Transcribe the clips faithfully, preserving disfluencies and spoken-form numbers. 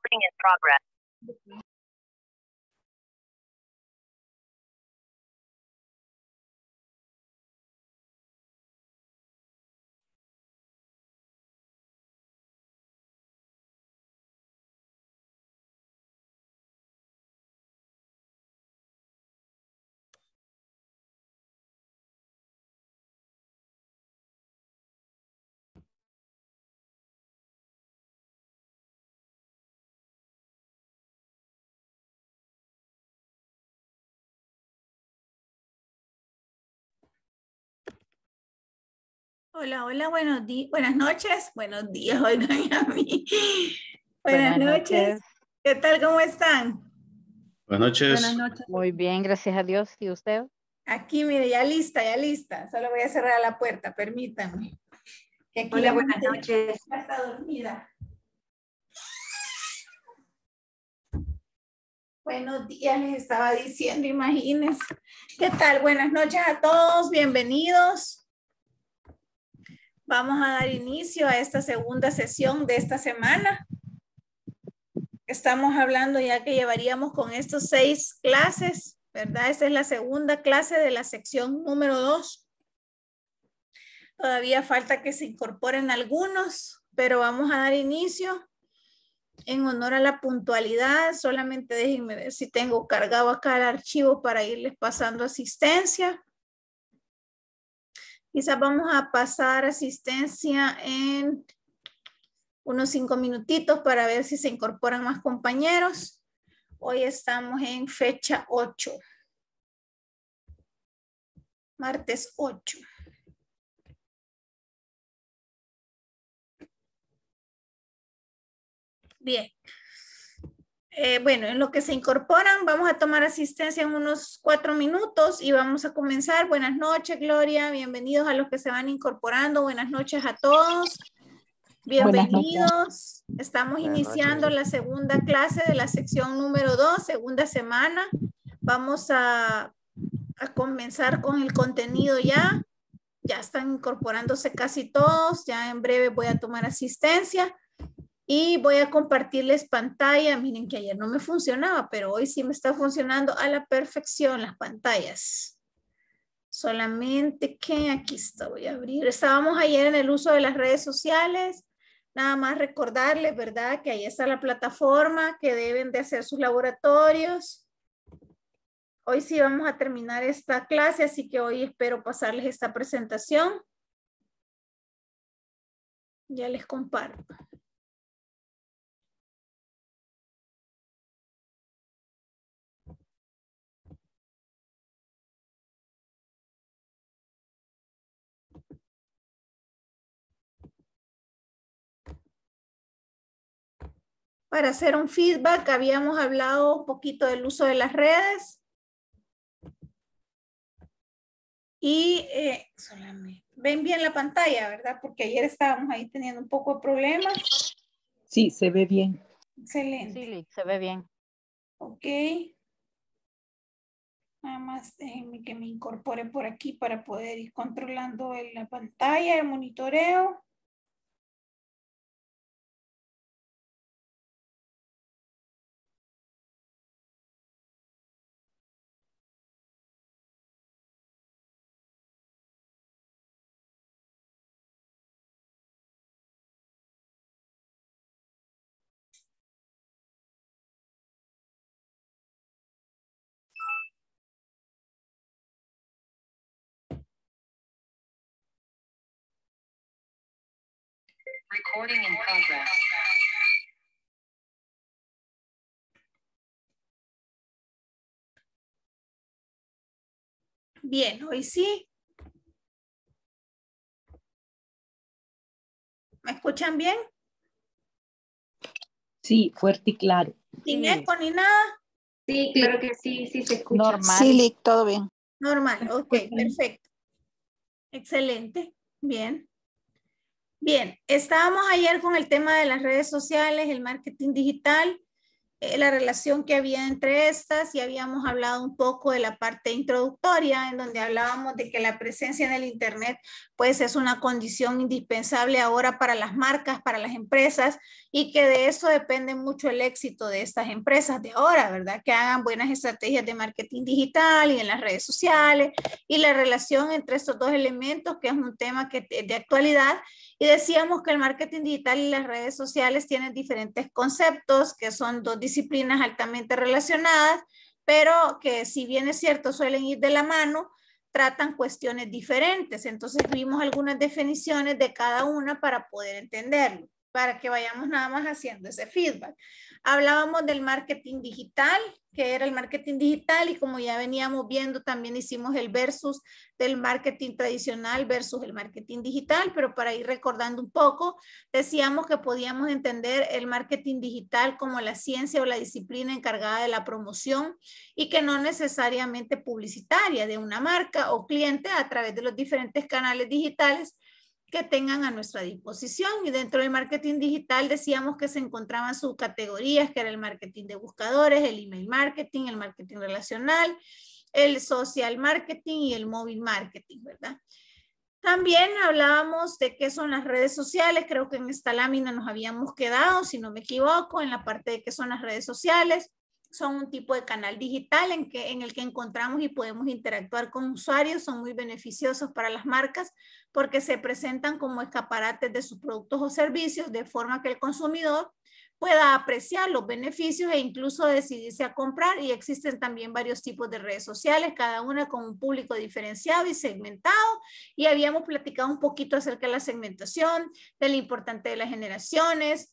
Recording in progress. Hola, hola, buenos días, buenas noches, buenos días, oigan a mí. Buenas, Buenas noches. noches. ¿Qué tal? ¿Cómo están? Buenas noches. Buenas noches. Muy bien, gracias a Dios. ¿Y usted? Aquí, mire, ya lista, ya lista. Solo voy a cerrar la puerta, permítanme. Que aquí Hola, la buenas gente noches. ya está dormida. Buenos días, les estaba diciendo, imagínense. ¿Qué tal? Buenas noches a todos, bienvenidos. Vamos a dar inicio a esta segunda sesión de esta semana. Estamos hablando ya que llevaríamos con estos seis clases, ¿verdad? Esta es la segunda clase de la sección número dos. Todavía falta que se incorporen algunos, pero vamos a dar inicio en honor a la puntualidad. Solamente déjenme ver si tengo cargado acá el archivo para irles pasando asistencia. Quizás vamos a pasar asistencia en unos cinco minutitos para ver si se incorporan más compañeros. Hoy estamos en fecha ocho. Martes ocho. Bien. Eh, bueno, en lo que se incorporan, vamos a tomar asistencia en unos cuatro minutos y vamos a comenzar. Buenas noches, Gloria. Bienvenidos a los que se van incorporando. Buenas noches a todos. Bienvenidos. Estamos Buenas iniciando noches. la segunda clase de la sección número dos, segunda semana. Vamos a, a comenzar con el contenido ya. Ya están incorporándose casi todos. Ya en breve voy a tomar asistencia. Y voy a compartirles pantalla. Miren que ayer no me funcionaba, pero hoy sí me está funcionando a la perfección las pantallas. Solamente que aquí está, voy a abrir. Estábamos ayer en el uso de las redes sociales. Nada más recordarles, ¿verdad? Que ahí está la plataforma, que deben de hacer sus laboratorios. Hoy sí vamos a terminar esta clase, así que hoy espero pasarles esta presentación. Ya les comparto. Para hacer un feedback, habíamos hablado un poquito del uso de las redes. Y eh, solamente, ven bien la pantalla, ¿verdad? Porque ayer estábamos ahí teniendo un poco de problemas. Sí, se ve bien. Excelente. Sí, se ve bien. Ok. Nada más déjenme que me incorpore por aquí para poder ir controlando la pantalla, el monitoreo. Recording in progress. Bien, hoy sí. ¿Me escuchan bien? Sí, fuerte y claro. Sin Sí. eco ni nada. Sí, claro que sí, sí se escucha. Normal. Sí, Lick, todo bien. Normal, ok, perfecto. Excelente, bien. Bien, estábamos ayer con el tema de las redes sociales, el marketing digital, eh, la relación que había entre estas y habíamos hablado un poco de la parte introductoria en donde hablábamos de que la presencia en el internet pues es una condición indispensable ahora para las marcas, para las empresas y que de eso depende mucho el éxito de estas empresas de ahora, ¿verdad? Que hagan buenas estrategias de marketing digital y en las redes sociales y la relación entre estos dos elementos que es un tema que es de actualidad. Y decíamos que el marketing digital y las redes sociales tienen diferentes conceptos, que son dos disciplinas altamente relacionadas, pero que si bien es cierto suelen ir de la mano, tratan cuestiones diferentes. Entonces vimos algunas definiciones de cada una para poder entenderlo, para que vayamos nada más haciendo ese feedback. Hablábamos del marketing digital, que era el marketing digital y como ya veníamos viendo también hicimos el versus del marketing tradicional versus el marketing digital, pero para ir recordando un poco, decíamos que podíamos entender el marketing digital como la ciencia o la disciplina encargada de la promoción y que no necesariamente publicitaria de una marca o cliente a través de los diferentes canales digitales que tengan a nuestra disposición. Y dentro del marketing digital decíamos que se encontraban subcategorías, que era el marketing de buscadores, el email marketing, el marketing relacional, el social marketing y el móvil marketing, ¿verdad? También hablábamos de qué son las redes sociales. Creo que en esta lámina nos habíamos quedado, si no me equivoco, en la parte de qué son las redes sociales. Son un tipo de canal digital en, que, en el que encontramos y podemos interactuar con usuarios. Son muy beneficiosos para las marcas porque se presentan como escaparates de sus productos o servicios de forma que el consumidor pueda apreciar los beneficios e incluso decidirse a comprar. Y existen también varios tipos de redes sociales, cada una con un público diferenciado y segmentado. Y habíamos platicado un poquito acerca de la segmentación, de lo importante de las generaciones.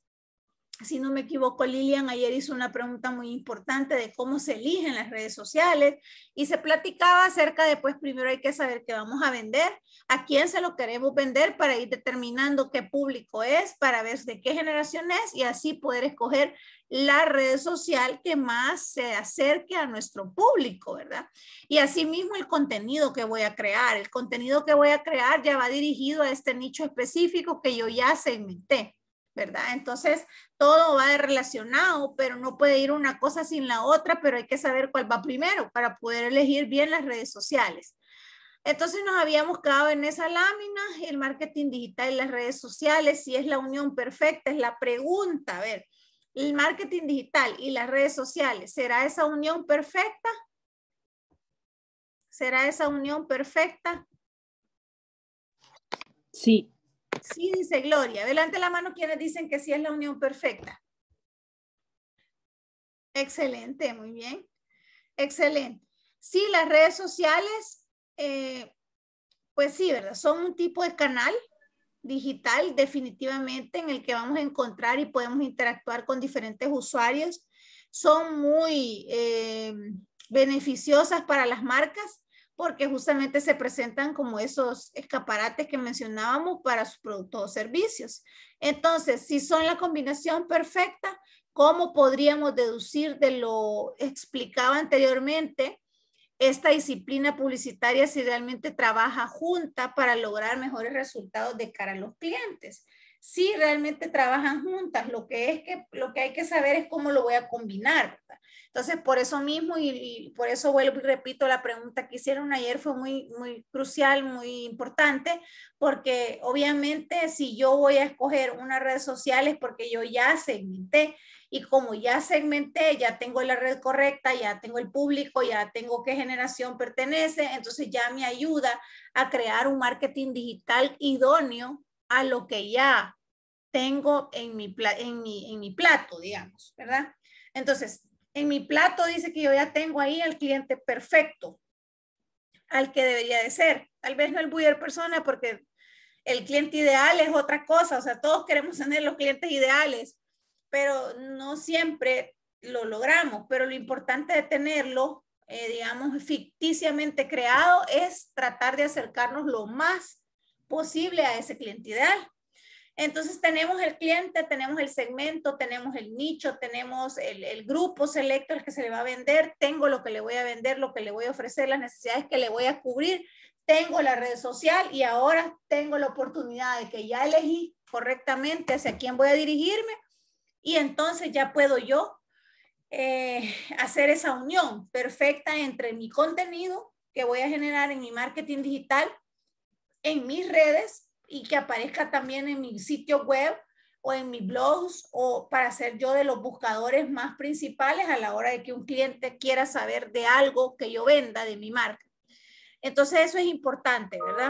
Si no me equivoco, Lilian ayer hizo una pregunta muy importante de cómo se eligen las redes sociales y se platicaba acerca de, pues primero hay que saber qué vamos a vender, a quién se lo queremos vender para ir determinando qué público es, para ver de qué generación es y así poder escoger la red social que más se acerque a nuestro público, ¿verdad? Y asimismo el contenido que voy a crear. El contenido que voy a crear ya va dirigido a este nicho específico que yo ya segmenté, ¿verdad? Entonces, todo va de relacionado, pero no puede ir una cosa sin la otra, pero hay que saber cuál va primero para poder elegir bien las redes sociales. Entonces, nos habíamos quedado en esa lámina, el marketing digital y las redes sociales, si es la unión perfecta, es la pregunta. A ver, el marketing digital y las redes sociales, ¿será esa unión perfecta? ¿Será esa unión perfecta? Sí. Sí, dice Gloria. Delante la mano quienes dicen que sí es la unión perfecta. Excelente, muy bien. Excelente. Sí, las redes sociales, eh, pues sí, ¿verdad? Son un tipo de canal digital definitivamente en el que vamos a encontrar y podemos interactuar con diferentes usuarios. Son muy eh, beneficiosas para las marcas porque justamente se presentan como esos escaparates que mencionábamos para sus productos o servicios. Entonces, si son la combinación perfecta, ¿cómo podríamos deducir de lo explicado anteriormente esta disciplina publicitaria si realmente trabaja junta para lograr mejores resultados de cara a los clientes? Si realmente trabajan juntas, lo que, es que, lo que hay que saber es cómo lo voy a combinar, ¿verdad? Entonces, por eso mismo y, y por eso vuelvo y repito, la pregunta que hicieron ayer fue muy, muy crucial, muy importante, porque obviamente si yo voy a escoger una red social es porque yo ya segmenté y como ya segmenté, ya tengo la red correcta, ya tengo el público, ya tengo qué generación pertenece, entonces ya me ayuda a crear un marketing digital idóneo a lo que ya tengo en mi, en mi, en mi plato, digamos, ¿verdad? Entonces, en mi plato dice que yo ya tengo ahí al cliente perfecto, al que debería de ser. Tal vez no el buyer persona porque el cliente ideal es otra cosa, o sea, todos queremos tener los clientes ideales, pero no siempre lo logramos, pero lo importante de tenerlo, eh, digamos, ficticiamente creado es tratar de acercarnos lo más posible a ese cliente ideal. Entonces tenemos el cliente, tenemos el segmento, tenemos el nicho, tenemos el, el grupo selecto al que se le va a vender, tengo lo que le voy a vender, lo que le voy a ofrecer, las necesidades que le voy a cubrir, tengo la red social y ahora tengo la oportunidad de que ya elegí correctamente hacia quién voy a dirigirme y entonces ya puedo yo eh, hacer esa unión perfecta entre mi contenido que voy a generar en mi marketing digital, en mis redes y que aparezca también en mi sitio web o en mis blogs o para ser yo de los buscadores más principales a la hora de que un cliente quiera saber de algo que yo venda de mi marca. Entonces eso es importante, ¿verdad?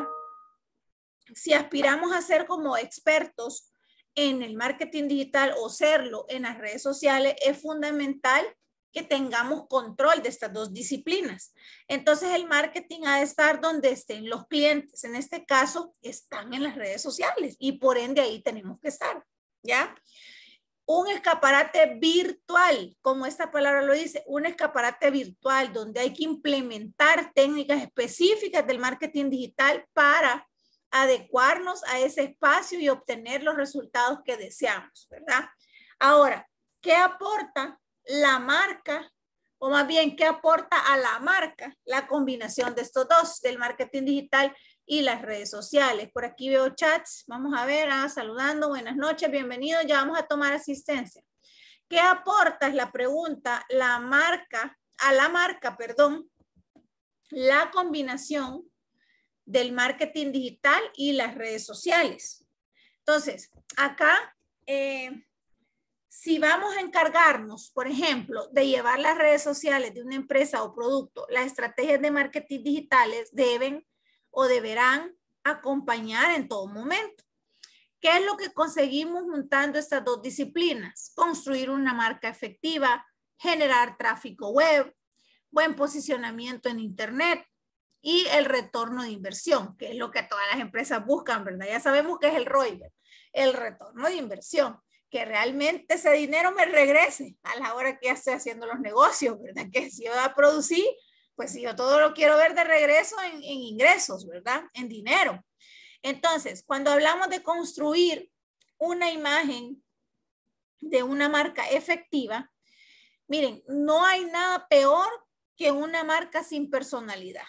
Si aspiramos a ser como expertos en el marketing digital o serlo en las redes sociales, es fundamental que tengamos control de estas dos disciplinas. Entonces el marketing ha de estar donde estén los clientes. En este caso, están en las redes sociales y por ende ahí tenemos que estar, ¿ya? Un escaparate virtual, como esta palabra lo dice, un escaparate virtual donde hay que implementar técnicas específicas del marketing digital para adecuarnos a ese espacio y obtener los resultados que deseamos, ¿verdad? Ahora, ¿qué aporta la marca? O más bien, ¿qué aporta a la marca la combinación de estos dos, del marketing digital y las redes sociales? Por aquí veo chats, vamos a ver, ah, saludando, buenas noches, bienvenidos, ya vamos a tomar asistencia. ¿Qué aporta, es la pregunta, la marca, a la marca, perdón, la combinación del marketing digital y las redes sociales? Entonces, acá, eh, si vamos a encargarnos, por ejemplo, de llevar las redes sociales de una empresa o producto, las estrategias de marketing digitales deben o deberán acompañar en todo momento. ¿Qué es lo que conseguimos juntando estas dos disciplinas? Construir una marca efectiva, generar tráfico web, buen posicionamiento en internet, y el retorno de inversión, que es lo que todas las empresas buscan, ¿verdad? Ya sabemos que es el R O I, ¿verdad? El retorno de inversión, que realmente ese dinero me regrese a la hora que ya estoy haciendo los negocios, ¿verdad? Que si yo voy a producir, pues si yo todo lo quiero ver de regreso en, en ingresos, ¿verdad? En dinero. Entonces, cuando hablamos de construir una imagen de una marca efectiva, miren, no hay nada peor que una marca sin personalidad.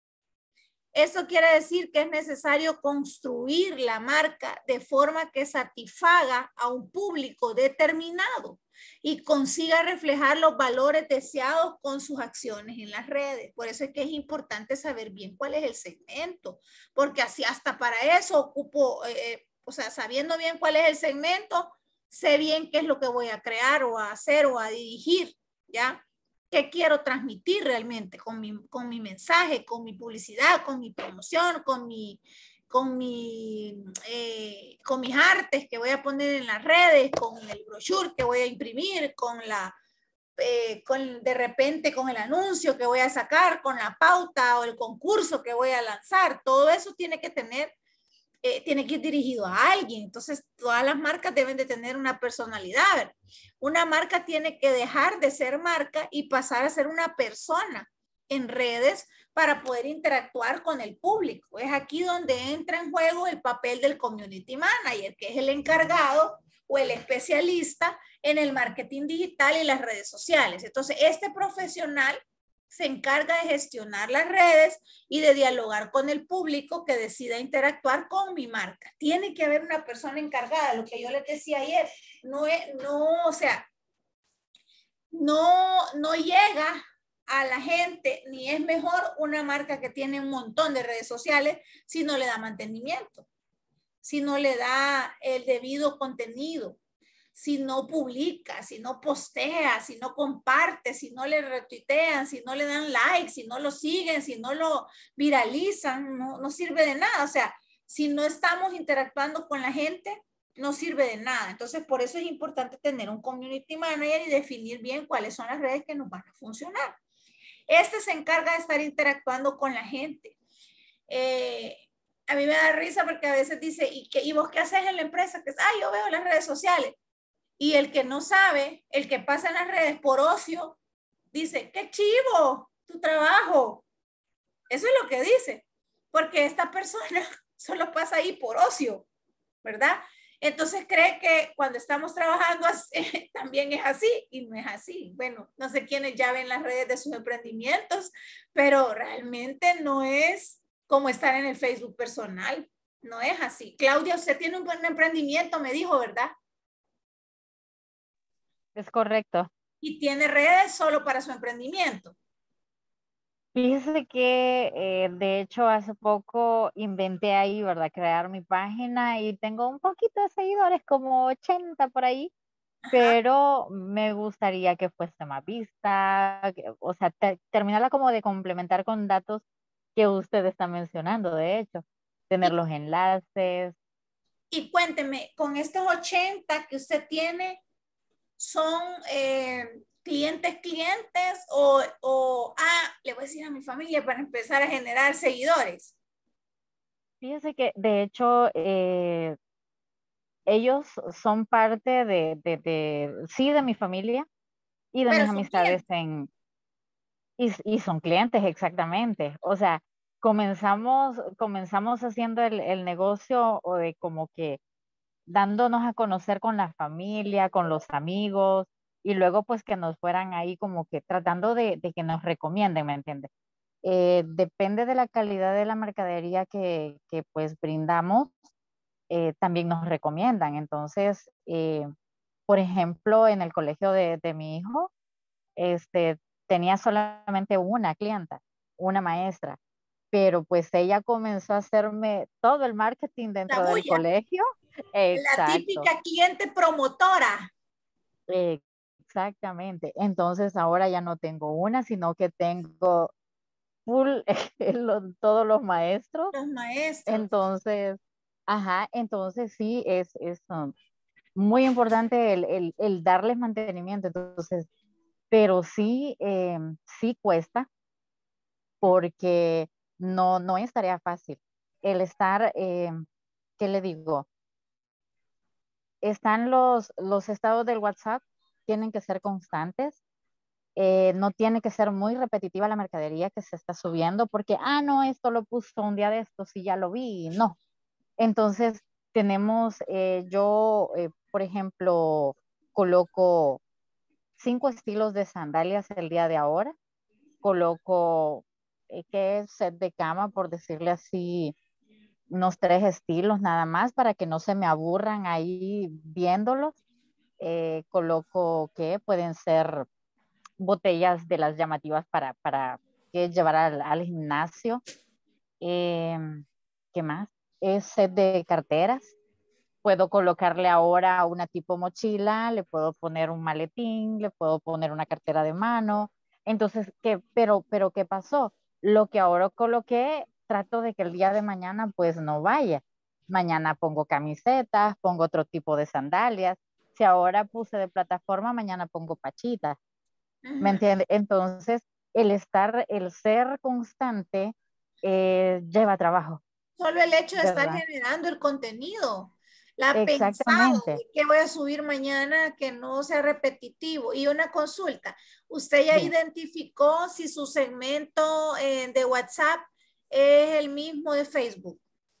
Eso quiere decir que es necesario construir la marca de forma que satisfaga a un público determinado y consiga reflejar los valores deseados con sus acciones en las redes. Por eso es que es importante saber bien cuál es el segmento, porque así hasta para eso ocupo, eh, o sea, sabiendo bien cuál es el segmento, sé bien qué es lo que voy a crear o a hacer o a dirigir, ¿ya? ¿Qué quiero transmitir realmente con mi, con mi mensaje, con mi publicidad, con mi promoción, con, mi, con, mi, eh, con mis artes que voy a poner en las redes, con el brochure que voy a imprimir, con la, eh, con, de repente con el anuncio que voy a sacar, con la pauta o el concurso que voy a lanzar? Todo eso tiene que tener, eh, tiene que ir dirigido a alguien. Entonces, todas las marcas deben de tener una personalidad, ¿verdad? Una marca tiene que dejar de ser marca y pasar a ser una persona en redes para poder interactuar con el público. Es aquí donde entra en juego el papel del community manager, que es el encargado o el especialista en el marketing digital y las redes sociales. Entonces, este profesional se encarga de gestionar las redes y de dialogar con el público que decida interactuar con mi marca. Tiene que haber una persona encargada, lo que yo les decía ayer, no es, no, o sea, no, no llega a la gente, ni es mejor una marca que tiene un montón de redes sociales si no le da mantenimiento, si no le da el debido contenido, si no publica, si no postea, si no comparte, si no le retuitean, si no le dan like, si no lo siguen, si no lo viralizan, no, no sirve de nada. O sea, si no estamos interactuando con la gente, no sirve de nada. Entonces, por eso es importante tener un community manager y definir bien cuáles son las redes que nos van a funcionar. Este se encarga de estar interactuando con la gente. Eh, a mí me da risa porque a veces dice, ¿y, qué, ¿y vos qué haces en la empresa? Que es, ah, yo veo las redes sociales. Y el que no sabe, el que pasa en las redes por ocio, dice, qué chivo tu trabajo. Eso es lo que dice, porque esta persona solo pasa ahí por ocio, ¿verdad? Entonces cree que cuando estamos trabajando así, también es así y no es así. Bueno, no sé quiénes ya ven las redes de sus emprendimientos, pero realmente no es como estar en el Facebook personal. No es así. Claudia, usted tiene un buen emprendimiento, me dijo, ¿verdad? Es correcto. Y tiene redes solo para su emprendimiento. Fíjese que eh, de hecho hace poco inventé ahí, ¿verdad? Crear mi página y tengo un poquito de seguidores, como ochenta por ahí, Ajá. pero me gustaría que fuese más vista, que- o sea, te- terminarla como de complementar con datos que usted está mencionando, de hecho, tener Y, los enlaces. y cuénteme, con estos ochenta que usted tiene, ¿son eh, clientes, clientes o, o, ah, le voy a decir a mi familia para empezar a generar seguidores? Fíjese que de hecho eh, ellos son parte de, de, de, sí, de mi familia y de Pero mis son amistades clientes. en, y, y son clientes exactamente. O sea, comenzamos, comenzamos haciendo el, el negocio o de como que dándonos a conocer con la familia, con los amigos, y luego pues que nos fueran ahí como que tratando de, de que nos recomienden, ¿me entiendes? Eh, depende de la calidad de la mercadería que, que pues brindamos, eh, también nos recomiendan. Entonces, eh, por ejemplo, en el colegio de, de mi hijo, este, tenía solamente una clienta, una maestra, pero pues ella comenzó a hacerme todo el marketing La dentro del bulla, colegio. la Exacto, típica cliente promotora. eh, exactamente. Entonces ahora ya no tengo una, sino que tengo full lo- todos los maestros. Los maestros. Entonces, ajá, entonces sí, es, es um, muy importante el, el, el darles mantenimiento. Entonces, pero sí, eh, sí cuesta porque no, no es tarea fácil. El estar, eh, ¿qué le digo? Están los, los estados del WhatsApp, tienen que ser constantes. Eh, no tiene que ser muy repetitiva la mercadería que se está subiendo porque, ah, no, esto lo puso un día de estos y ya lo vi. No. Entonces, tenemos, eh, yo, eh, por ejemplo, coloco cinco estilos de sandalias el día de ahora. Coloco, eh, ¿qué es? Set de cama, por decirle así, unos tres estilos nada más para que no se me aburran ahí viéndolos. Eh, coloco que pueden ser botellas de las llamativas para, para que llevar al, al gimnasio. Eh, ¿Qué más? Es set de carteras. Puedo colocarle ahora una tipo mochila, le puedo poner un maletín, le puedo poner una cartera de mano. Entonces, ¿qué? Pero, pero ¿qué pasó? Lo que ahora coloqué, trato de que el día de mañana pues no vaya. Mañana pongo camisetas, pongo otro tipo de sandalias. Si ahora puse de plataforma, mañana pongo pachitas. ¿Me Ujú. entiende? Entonces, el estar, el ser constante eh, lleva trabajo, Solo el hecho de estar ¿verdad? generando el contenido, la pensado Exactamente. de qué voy a subir mañana que no sea repetitivo. Y una consulta, ¿usted ya Diga. identificó si su segmento eh, de WhatsApp es el mismo de Facebook?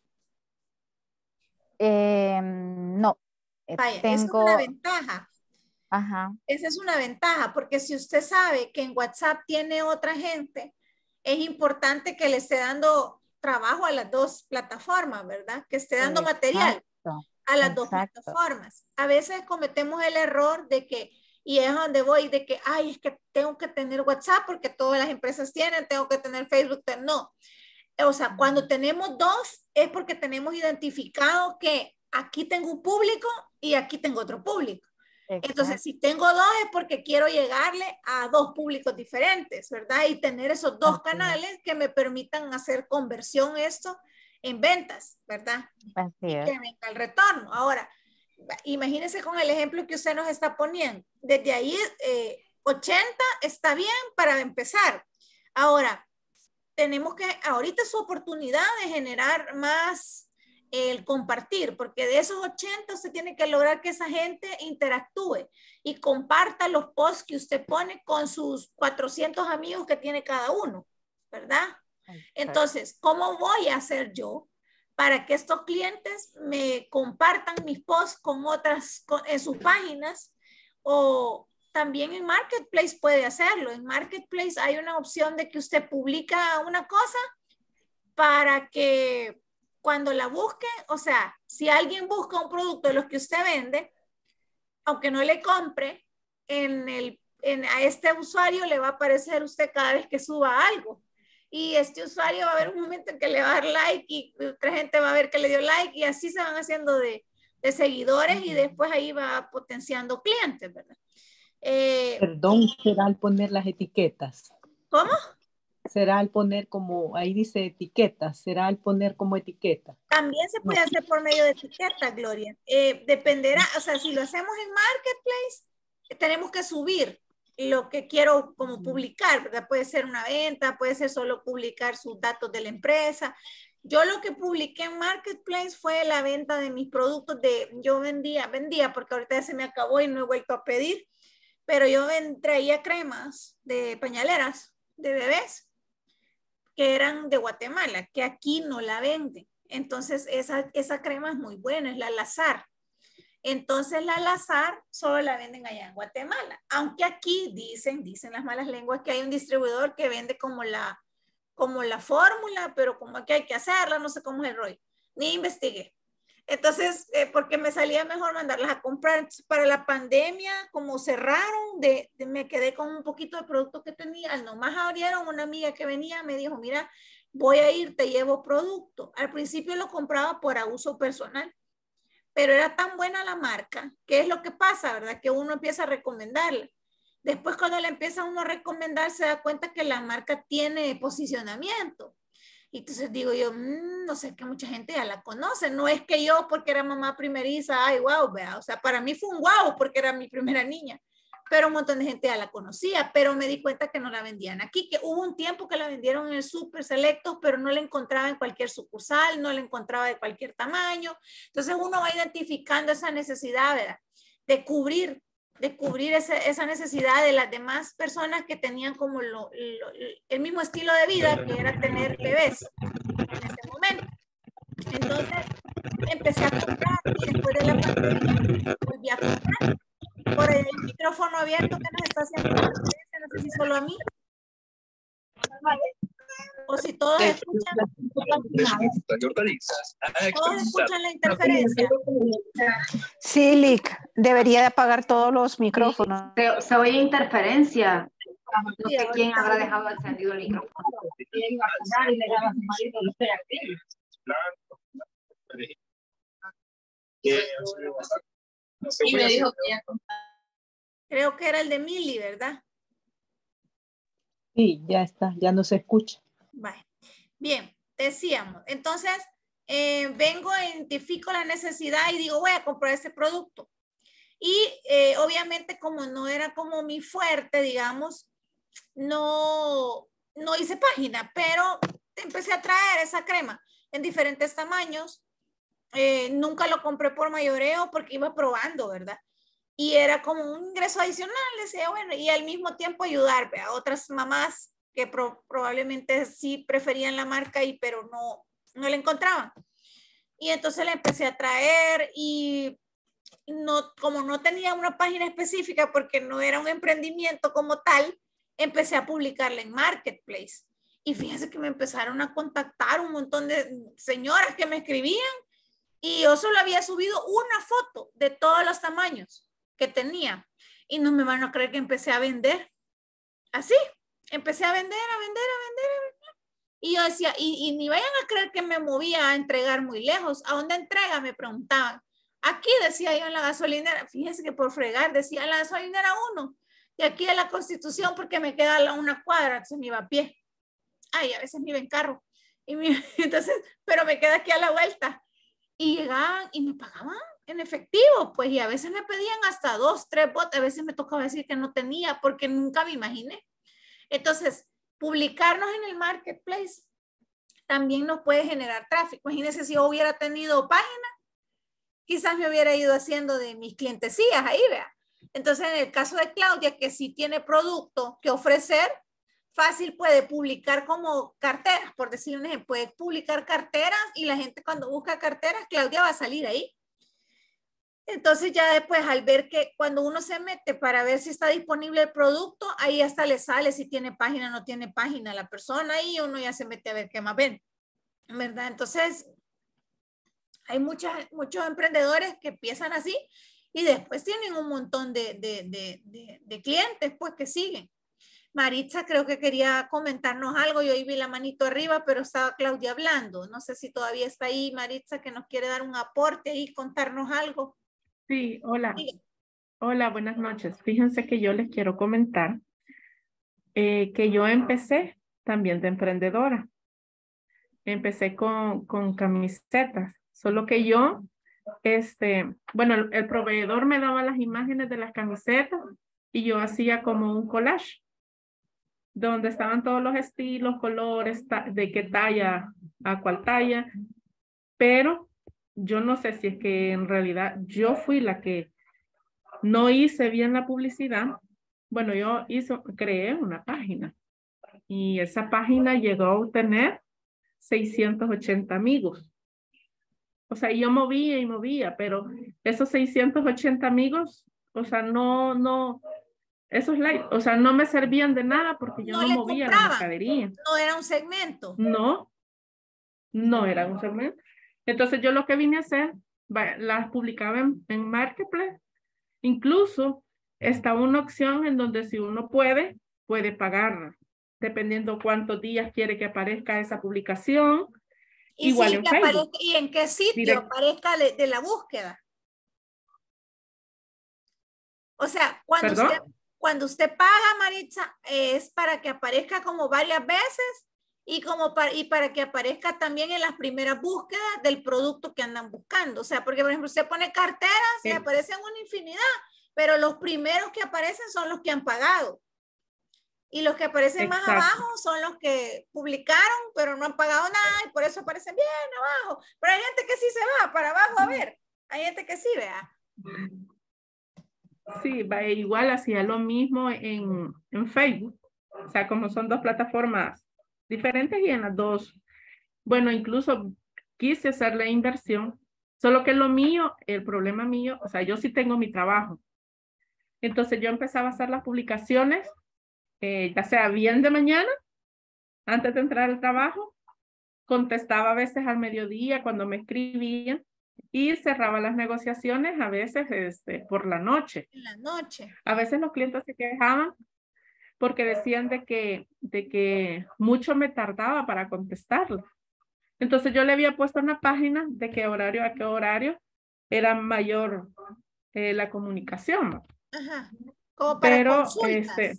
Eh, no, eh, Vaya, esa es una tengo, ventaja. ajá, Esa es una ventaja, porque si usted sabe que en WhatsApp tiene otra gente, es importante que le esté dando trabajo a las dos plataformas, ¿verdad? Que esté dando material exacto, a las dos exacto. plataformas. A veces cometemos el error de que, y es donde voy, de que, ay, es que tengo que tener WhatsApp porque todas las empresas tienen, tengo que tener Facebook, no. O sea, cuando tenemos dos es porque tenemos identificado que aquí tengo un público y aquí tengo otro público. Entonces, Exacto, si tengo dos es porque quiero llegarle a dos públicos diferentes, ¿verdad? Y tener esos dos así es, canales que me permitan hacer conversión esto en ventas, ¿verdad? así Y es. que venga el retorno. Ahora, imagínense con el ejemplo que usted nos está poniendo. Desde ahí, eh, ochenta está bien para empezar. Ahora, tenemos que, ahorita es su oportunidad de generar más el compartir, porque de esos ochenta usted tiene que lograr que esa gente interactúe y comparta los posts que usted pone con sus cuatrocientos amigos que tiene cada uno, ¿verdad? Exacto. Entonces, ¿cómo voy a hacer yo para que estos clientes me compartan mis posts con otras, con, en sus páginas? O también en Marketplace puede hacerlo. En Marketplace hay una opción de que usted publica una cosa para que cuando la busque, o sea, si alguien busca un producto de los que usted vende, aunque no le compre, en el, en, a este usuario le va a aparecer a usted cada vez que suba algo. Y este usuario va a haber un momento en que le va a dar like y otra gente va a ver que le dio like y así se van haciendo de, de seguidores y después ahí va potenciando clientes, ¿verdad? Eh, Perdón, será al poner las etiquetas. ¿Cómo? Será al poner como, ahí dice etiquetas, será al poner como etiqueta. También se puede no. hacer por medio de etiquetas, Gloria. Eh, dependerá, o sea, si lo hacemos en Marketplace, tenemos que subir lo que quiero como publicar, ¿verdad? Puede ser una venta, puede ser solo publicar sus datos de la empresa. Yo lo que publiqué en Marketplace fue la venta de mis productos de, yo vendía, vendía, porque ahorita ya se me acabó y no he vuelto a pedir, pero yo ven, traía cremas de pañaleras de bebés que eran de Guatemala, que aquí no la venden. Entonces esa, esa crema es muy buena, es la Lazar. Entonces la Lazar solo la venden allá en Guatemala. Aunque aquí dicen, dicen las malas lenguas que hay un distribuidor que vende como la, como la fórmula, pero como que hay que hacerla, no sé cómo es el rollo. Ni investigué. Entonces, eh, porque me salía mejor mandarlas a comprar. Para la pandemia, como cerraron, de, de, me quedé con un poquito de producto que tenía. Al nomás abrieron, una amiga que venía me dijo, mira, voy a ir, te llevo producto. Al principio lo compraba por uso personal, pero era tan buena la marca, que es lo que pasa, ¿verdad? Que uno empieza a recomendarla. Después cuando la empieza uno a recomendar, se da cuenta que la marca tiene posicionamiento. Y entonces digo yo, mmm, no sé, que mucha gente ya la conoce. No es que yo, porque era mamá primeriza, ay, wow, vea. O sea, para mí fue un wow, porque era mi primera niña. Pero un montón de gente ya la conocía, pero me di cuenta que no la vendían aquí, que hubo un tiempo que la vendieron en el Super Selectos, pero no la encontraba en cualquier sucursal, no la encontraba de cualquier tamaño. Entonces uno va identificando esa necesidad, ¿verdad? De cubrir, de cubrir esa, esa necesidad de las demás personas que tenían como lo, lo, el mismo estilo de vida, que era tener bebés en ese momento. Entonces empecé a comprar y después de la pandemia volví a comprar. Por el micrófono abierto que nos está haciendo la interferencia, no sé si solo a mí o si todos escuchan, todos escuchan la interferencia. Sí, Lick, debería de apagar todos los micrófonos. Se, se oye interferencia. No sé quién habrá dejado encendido el micrófono. Y me dijo que ya creo que era el de Mili, ¿verdad? Sí, ya está, ya no se escucha. Vale. Bien, decíamos, entonces eh, vengo, identifico la necesidad y digo, voy a comprar este producto. Y eh, obviamente como no era como mi fuerte, digamos, no, no hice página, pero empecé a traer esa crema en diferentes tamaños. Eh, nunca lo compré por mayoreo porque iba probando, ¿verdad? Y era como un ingreso adicional, decía, bueno, y al mismo tiempo ayudar a otras mamás que pro, probablemente sí preferían la marca, y, pero no, no la encontraban. Y entonces la empecé a traer y no, como no tenía una página específica porque no era un emprendimiento como tal, empecé a publicarla en Marketplace. Y fíjense que me empezaron a contactar un montón de señoras que me escribían y yo solo había subido una foto de todos los tamaños que tenía. Y no me van a creer que empecé a vender. Así, empecé a vender, a vender, a vender, a vender. Y yo decía, y, y ni vayan a creer que me movía a entregar muy lejos. ¿A dónde entrega? Me preguntaban. Aquí decía yo en la gasolinera, fíjense que por fregar decía en la gasolinera uno. Y aquí en la Constitución porque me queda una cuadra, entonces me iba a pie. Ay, a veces me iba en carro. Y me, entonces, pero me queda aquí a la vuelta. Y llegaban y me pagaban en efectivo, pues, y a veces me pedían hasta dos, tres botes, a veces me tocaba decir que no tenía porque nunca me imaginé. Entonces, publicarnos en el Marketplace también nos puede generar tráfico. Imagínense si yo hubiera tenido página, quizás me hubiera ido haciendo de mis clientecillas ahí, vea. Entonces, en el caso de Claudia, que sí tiene producto que ofrecer, fácil puede publicar como carteras, por decir un ejemplo, puede publicar carteras y la gente cuando busca carteras, Claudia va a salir ahí. Entonces ya después al ver que cuando uno se mete para ver si está disponible el producto, ahí hasta le sale si tiene página o no tiene página la persona y uno ya se mete a ver qué más ven, ¿verdad? Entonces hay muchas, muchos emprendedores que empiezan así Y después tienen un montón de, de, de, de, de clientes pues que siguen. Maritza creo que quería comentarnos algo. Yo ahí vi la manito arriba, pero estaba Claudia hablando. No sé si todavía está ahí Maritza, que nos quiere dar un aporte y contarnos algo. Sí, hola. Sí. Hola, buenas noches. Fíjense que yo les quiero comentar eh, que yo empecé también de emprendedora. Empecé con, con camisetas, solo que yo, este, bueno, el, el proveedor me daba las imágenes de las camisetas y yo hacía como un collage donde estaban todos los estilos, colores, de qué talla a cuál talla, pero yo no sé si es que en realidad yo fui la que no hice bien la publicidad. Bueno, yo hizo, creé una página y esa página llegó a obtener seiscientos ochenta amigos. O sea, yo movía y movía, pero esos seiscientos ochenta amigos, o sea, no, no, esos likes, o sea, no me servían de nada porque yo No no le movía la compraban, mercadería. no era un segmento. No, no era un segmento. Entonces yo lo que vine a hacer, va- las publicaba en, en Marketplace. Incluso está una opción en donde si uno puede, puede pagar, dependiendo cuántos días quiere que aparezca esa publicación. Y Igual si en que Facebook. aparezca, y en qué sitio Direct- aparezca de, de la búsqueda. O sea, cuando ¿Perdón? usted, cuando usted paga, Maritza, eh, es para que aparezca como varias veces y, como para, y para que aparezca también en las primeras búsquedas del producto que andan buscando. O sea, porque por ejemplo, usted pone carteras y Eh. aparecen una infinidad, pero los primeros que aparecen son los que han pagado. Y los que aparecen más Exacto. abajo son los que publicaron, pero no han pagado nada y por eso aparecen bien abajo. Pero hay gente que sí se va para abajo a ver. Hay gente que sí, vea. Sí, va, igual hacía lo mismo en, en Facebook. O sea, como son dos plataformas diferentes y en las dos. Bueno, incluso quise hacer la inversión. Solo que lo mío, el problema mío, o sea, yo sí tengo mi trabajo. Entonces yo empezaba a hacer las publicaciones, eh, ya sea bien de mañana, antes de entrar al trabajo, contestaba a veces al mediodía cuando me escribían y cerraba las negociaciones a veces este, por la noche. En la noche. A veces los clientes se quejaban porque decían de que, de que mucho me tardaba para contestarles. Entonces yo le había puesto una página de qué horario a qué horario era mayor eh, la comunicación. Ajá. Como para Pero, consultas. este,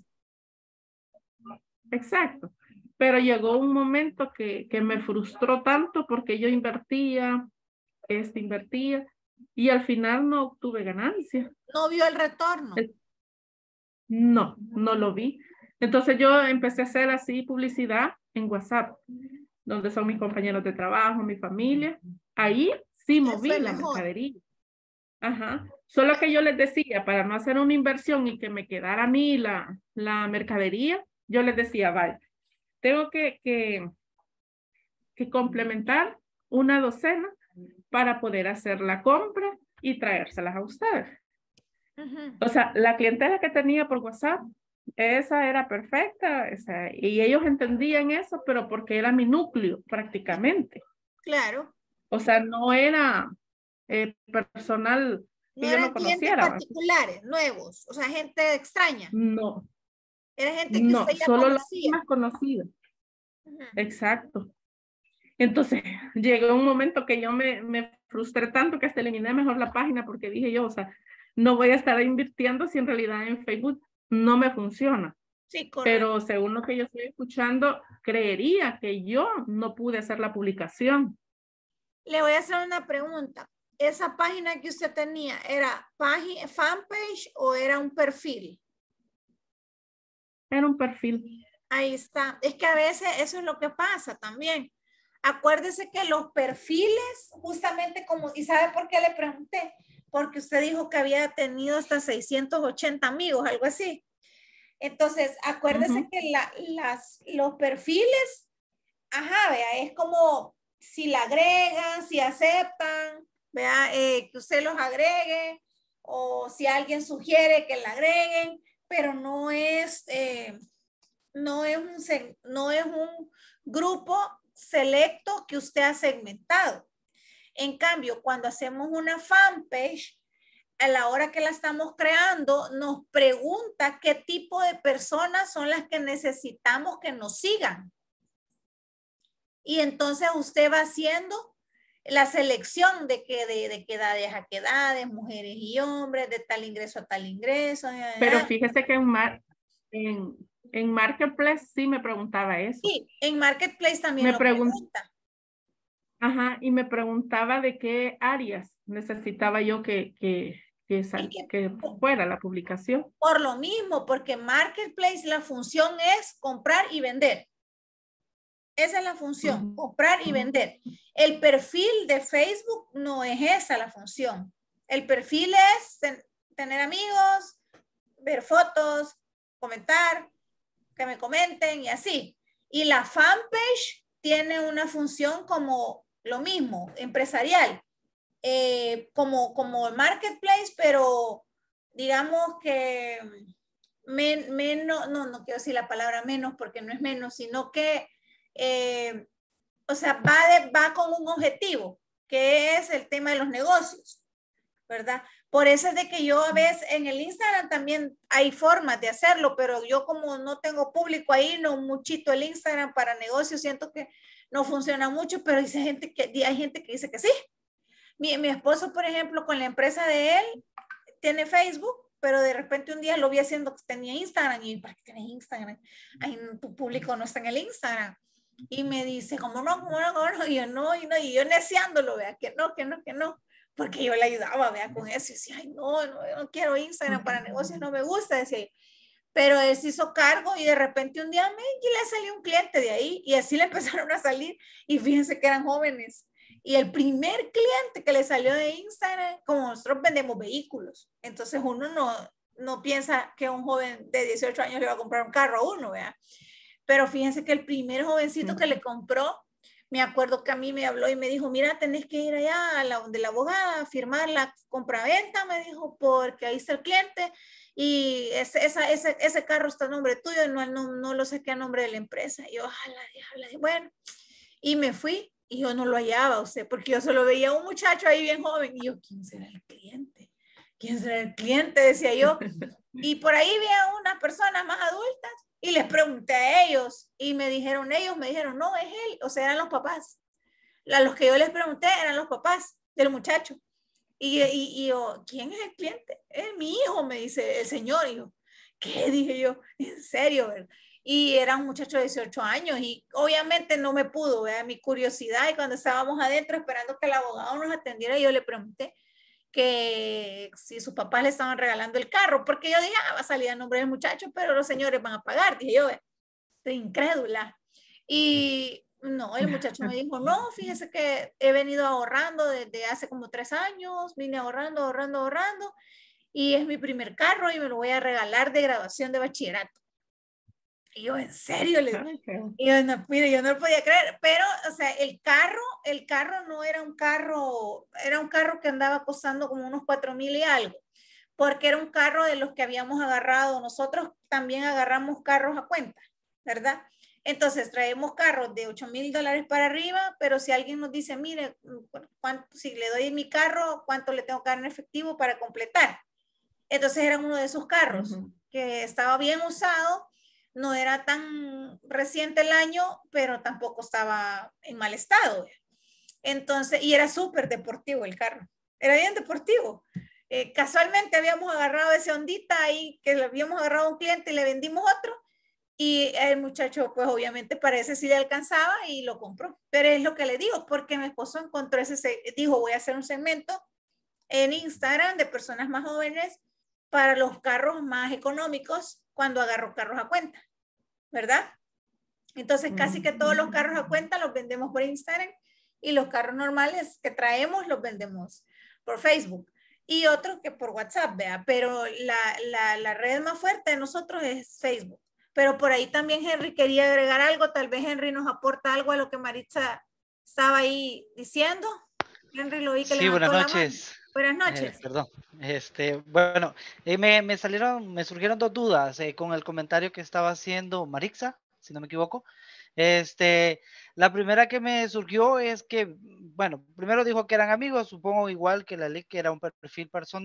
exacto. Pero llegó un momento que, que me frustró tanto porque yo invertía, este, invertía, y al final no obtuve ganancia. No vio el retorno. No, no lo vi. Entonces yo empecé a hacer así publicidad en WhatsApp, donde son mis compañeros de trabajo, mi familia. Ahí sí moví la mejor. mercadería. Ajá. Solo que yo les decía, para no hacer una inversión y que me quedara a mí la, la mercadería, yo les decía, vaya, tengo que, que, que complementar una docena para poder hacer la compra y traérselas a ustedes. Uh-huh. O sea, la clientela que tenía por WhatsApp, esa era perfecta, esa, y ellos entendían eso, pero porque era mi núcleo prácticamente. Claro. O sea, no era eh, personal que no yo eran no clientes conociera. particulares, nuevos, o sea, gente extraña. No. Era gente que No, usted ya solo las conocía. más conocidas. Uh-huh. Exacto. Entonces, llegó un momento que yo me, me frustré tanto que hasta eliminé mejor la página porque dije yo, o sea, no voy a estar invirtiendo si en realidad en Facebook no me funciona. Sí, correcto. Pero según lo que yo estoy escuchando, creería que yo no pude hacer la publicación. Le voy a hacer una pregunta. ¿Esa página que usted tenía era página, fanpage o era un perfil? Era un perfil. Ahí está. Es que a veces eso es lo que pasa también. Acuérdese que los perfiles, justamente como, ¿y sabe por qué le pregunté? Porque usted dijo que había tenido hasta seiscientos ochenta amigos, algo así. Entonces, acuérdese uh-huh. que la, las, los perfiles, ajá, vea, es como si la agregan, si aceptan, vea, eh, que usted los agregue, o si alguien sugiere que la agreguen, pero no es, eh, no es un, no es un grupo selecto que usted ha segmentado. En cambio, cuando hacemos una fanpage, a la hora que la estamos creando, nos pregunta qué tipo de personas son las que necesitamos que nos sigan. Y entonces usted va haciendo la selección de qué de, de qué edades a qué edades, mujeres y hombres, de tal ingreso a tal ingreso. Pero fíjese que en, mar, en, en Marketplace sí me preguntaba eso. Sí, en Marketplace también me lo pregun pregunta. Ajá, y me preguntaba de qué áreas necesitaba yo que, que, que, sal, que, que fuera la publicación. Por lo mismo, porque Marketplace la función es comprar y vender. Esa es la función, uh-huh. comprar y vender. El perfil de Facebook no es esa la función. El perfil es ten, tener amigos, ver fotos, comentar, que me comenten y así. Y la fanpage tiene una función como lo mismo, empresarial, eh, como, como Marketplace, pero digamos que men, menos, no, no quiero decir la palabra menos porque no es menos, sino que Eh, o sea, va, de, va con un objetivo, que es el tema de los negocios, ¿verdad? Por eso es de que yo a veces en el Instagram también hay formas de hacerlo, pero yo como no tengo público ahí, no muchito el Instagram para negocios, siento que no funciona mucho, pero dice gente que, hay gente que dice que sí. Mi, mi esposo, por ejemplo, con la empresa de él, tiene Facebook, pero de repente un día lo vi haciendo que tenía Instagram y ¿para qué tienes Instagram? Ay, tu público no está en el Instagram. Y me dice, ¿cómo no? ¿Cómo no? ¿Cómo no? Y yo no, y no, y yo neciándolo, vea, que no, que no, que no, porque yo le ayudaba, vea, con eso, y decía, ay, no, no, yo no quiero Instagram para negocios, no me gusta, decía, pero él se hizo cargo y de repente un día me, y le salió un cliente de ahí, y así le empezaron a salir, y fíjense que eran jóvenes, y el primer cliente que le salió de Instagram, como nosotros vendemos vehículos, entonces uno no, no piensa que un joven de dieciocho años le va a comprar un carro a uno, vea. Pero fíjense que el primer jovencito uh-huh. que le compró, me acuerdo que a mí me habló y me dijo, mira, tenés que ir allá a la, donde la abogada a firmar la compraventa, me dijo, porque ahí está el cliente y ese, esa, ese, ese carro está a nombre tuyo, no, no, no lo saqué a nombre de la empresa. Y yo, ojalá, ojalá, bueno, y me fui y yo no lo hallaba, o sea, porque yo solo veía a un muchacho ahí bien joven y yo, ¿quién será el cliente? ¿Quién será el cliente? Decía yo. Y por ahí vi a unas personas más adultas y les pregunté a ellos y me dijeron, ellos me dijeron, no, es él, o sea, eran los papás. A los que yo les pregunté eran los papás del muchacho. Y, y, y yo, ¿quién es el cliente? Es mi hijo, me dice el señor. Y yo, ¿qué? Dije yo, ¿en serio? ¿verdad? Y era un muchacho de dieciocho años y obviamente no me pudo, ¿verdad? Mi curiosidad, y cuando estábamos adentro esperando que el abogado nos atendiera, yo le pregunté que si sus papás le estaban regalando el carro, porque yo dije, ah, va a salir a nombre del muchacho, pero los señores van a pagar, dije yo, estoy incrédula. Y no, el muchacho me dijo, no, fíjese que he venido ahorrando desde hace como tres años, vine ahorrando, ahorrando, ahorrando, y es mi primer carro y me lo voy a regalar de graduación de bachillerato. Y yo, ¿en serio? Le digo, y yo no, mire, yo no lo podía creer, pero, o sea, el carro, el carro no era un carro, era un carro que andaba costando como unos cuatro mil y algo, porque era un carro de los que habíamos agarrado, nosotros también agarramos carros a cuenta, ¿verdad? Entonces traemos carros de ocho mil dólares para arriba, pero si alguien nos dice, mire, ¿cuánto, si le doy mi carro, ¿cuánto le tengo que dar en efectivo para completar? Entonces era uno de esos carros uh-huh. que estaba bien usado, no era tan reciente el año, pero tampoco estaba en mal estado. Entonces, y era súper deportivo el carro, era bien deportivo. Eh, casualmente habíamos agarrado ese Hondita ahí, que le habíamos agarrado a un cliente y le vendimos otro, y el muchacho, pues obviamente parece si le alcanzaba y lo compró. Pero es lo que le digo, porque mi esposo encontró ese, dijo, voy a hacer un segmento en Instagram de personas más jóvenes para los carros más económicos cuando agarro carros a cuenta, ¿verdad? Entonces casi que todos los carros a cuenta los vendemos por Instagram y los carros normales que traemos los vendemos por Facebook y otros que por WhatsApp, vea, pero la, la, la red más fuerte de nosotros es Facebook. Pero por ahí también Henry quería agregar algo, tal vez Henry nos aporta algo a lo que Maritza estaba ahí diciendo. Henry, lo vi que sí, buenas noches. Buenas noches. Eh, perdón. Este, bueno, eh, me, me salieron, me surgieron dos dudas eh, con el comentario que estaba haciendo Maritza, si no me equivoco. Este, la primera que me surgió es que, bueno, primero dijo que eran amigos, supongo igual que la ley que era un perfil personal,